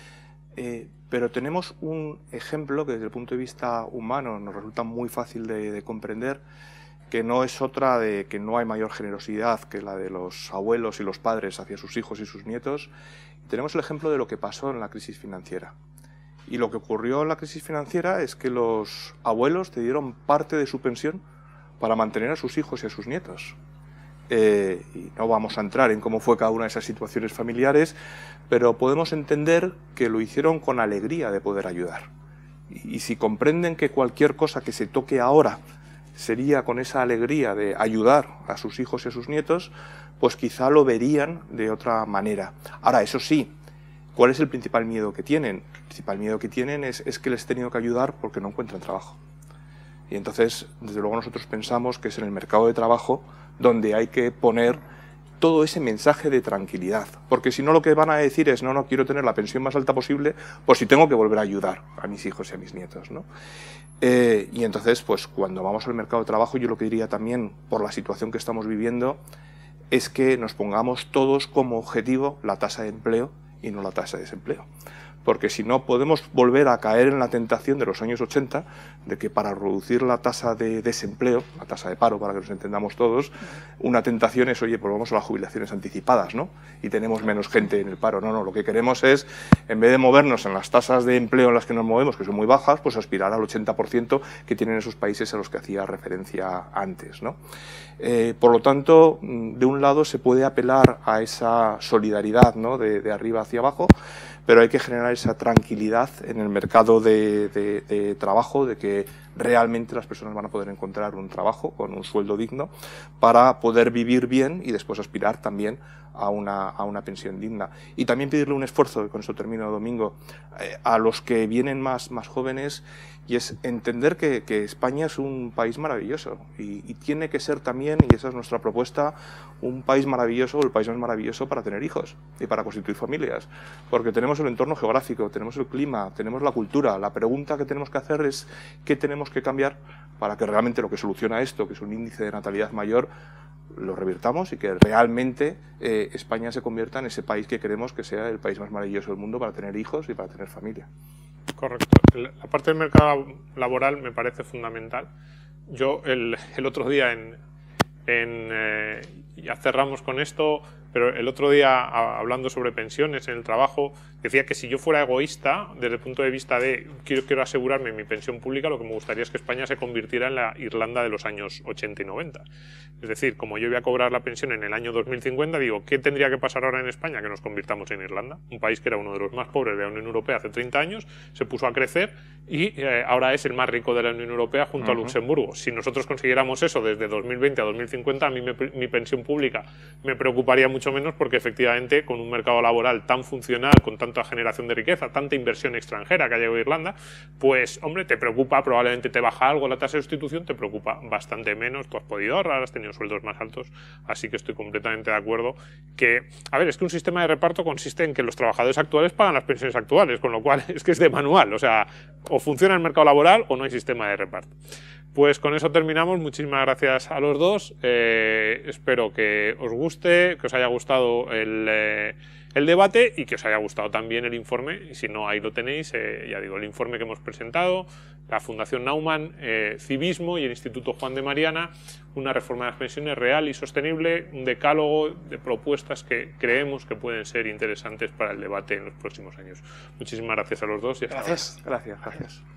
eh, pero tenemos un ejemplo que desde el punto de vista humano nos resulta muy fácil de, de comprender, que no es otra de que no hay mayor generosidad que la de los abuelos y los padres hacia sus hijos y sus nietos. Tenemos el ejemplo de lo que pasó en la crisis financiera. Y lo que ocurrió en la crisis financiera es que los abuelos te dieron parte de su pensión para mantener a sus hijos y a sus nietos. Eh, y no vamos a entrar en cómo fue cada una de esas situaciones familiares, pero podemos entender que lo hicieron con alegría de poder ayudar. Y, y si comprenden que cualquier cosa que se toque ahora sería con esa alegría de ayudar a sus hijos y a sus nietos, pues quizá lo verían de otra manera. Ahora, eso sí, ¿cuál es el principal miedo que tienen? El principal miedo que tienen es, es que les he tenido que ayudar porque no encuentran trabajo. Y entonces, desde luego, nosotros pensamos que es en el mercado de trabajo donde hay que poner todo ese mensaje de tranquilidad, porque si no lo que van a decir es no, no quiero tener la pensión más alta posible, pues si tengo que volver a ayudar a mis hijos y a mis nietos, ¿no? Eh, y entonces, pues cuando vamos al mercado de trabajo, yo lo que diría también, por la situación que estamos viviendo, es que nos pongamos todos como objetivo la tasa de empleo y no la tasa de desempleo. Porque si no, podemos volver a caer en la tentación de los años ochenta, de que para reducir la tasa de desempleo, la tasa de paro, para que nos entendamos todos, una tentación es, oye, pues vamos a las jubilaciones anticipadas, ¿no? Y tenemos menos gente en el paro. No, no, lo que queremos es, en vez de movernos en las tasas de empleo en las que nos movemos, que son muy bajas, pues aspirar al ochenta por ciento que tienen esos países a los que hacía referencia antes, ¿no? Eh, por lo tanto, de un lado se puede apelar a esa solidaridad, ¿no? de, de arriba hacia abajo, pero hay que generar esa tranquilidad en el mercado de, de, de trabajo, de que realmente las personas van a poder encontrar un trabajo con un sueldo digno para poder vivir bien y después aspirar también a una, a una pensión digna. Y también pedirle un esfuerzo, y con eso termino, Domingo, eh, a los que vienen más, más jóvenes, y es entender que, que España es un país maravilloso y, y tiene que ser también, y esa es nuestra propuesta, un país maravilloso, el país más maravilloso para tener hijos y para constituir familias, porque tenemos el entorno geográfico, tenemos el clima, tenemos la cultura. La pregunta que tenemos que hacer es qué tenemos que cambiar para que realmente lo que soluciona esto, que es un índice de natalidad mayor, lo revirtamos y que realmente eh, España se convierta en ese país que queremos que sea el país más maravilloso del mundo para tener hijos y para tener familia. Correcto. La parte del mercado laboral me parece fundamental. Yo el, el otro día, en, en, eh, ya cerramos con esto, pero el otro día hablando sobre pensiones en el trabajo, decía que si yo fuera egoísta, desde el punto de vista de quiero, quiero asegurarme mi pensión pública, lo que me gustaría es que España se convirtiera en la Irlanda de los años ochenta y noventa. Es decir, como yo voy a cobrar la pensión en el año dos mil cincuenta, digo, ¿qué tendría que pasar ahora en España? Que nos convirtamos en Irlanda, un país que era uno de los más pobres de la Unión Europea hace treinta años, se puso a crecer y eh, ahora es el más rico de la Unión Europea junto uh-huh. a Luxemburgo. Si nosotros consiguiéramos eso desde dos mil veinte a dos mil cincuenta, a mí me, mi pensión pública me preocuparía mucho menos, porque efectivamente con un mercado laboral tan funcional, con tanta generación de riqueza, tanta inversión extranjera que ha llegado a Irlanda, pues hombre, te preocupa, probablemente te baja algo la tasa de sustitución, te preocupa bastante menos, tú has podido ahorrar, has tenido sueldos más altos, así que estoy completamente de acuerdo que, a ver, es que un sistema de reparto consiste en que los trabajadores actuales pagan las pensiones actuales, con lo cual es que es de manual, o sea, o funciona el mercado laboral o no hay sistema de reparto. Pues con eso terminamos. Muchísimas gracias a los dos. Eh, espero que os guste, que os haya gustado el, eh, el debate y que os haya gustado también el informe. Y si no, ahí lo tenéis, eh, ya digo, el informe que hemos presentado, la Fundación Naumann, eh, Civismo y el Instituto Juan de Mariana, una reforma de las pensiones real y sostenible, un decálogo de propuestas que creemos que pueden ser interesantes para el debate en los próximos años. Muchísimas gracias a los dos y hasta Gracias. ahora. Gracias, gracias.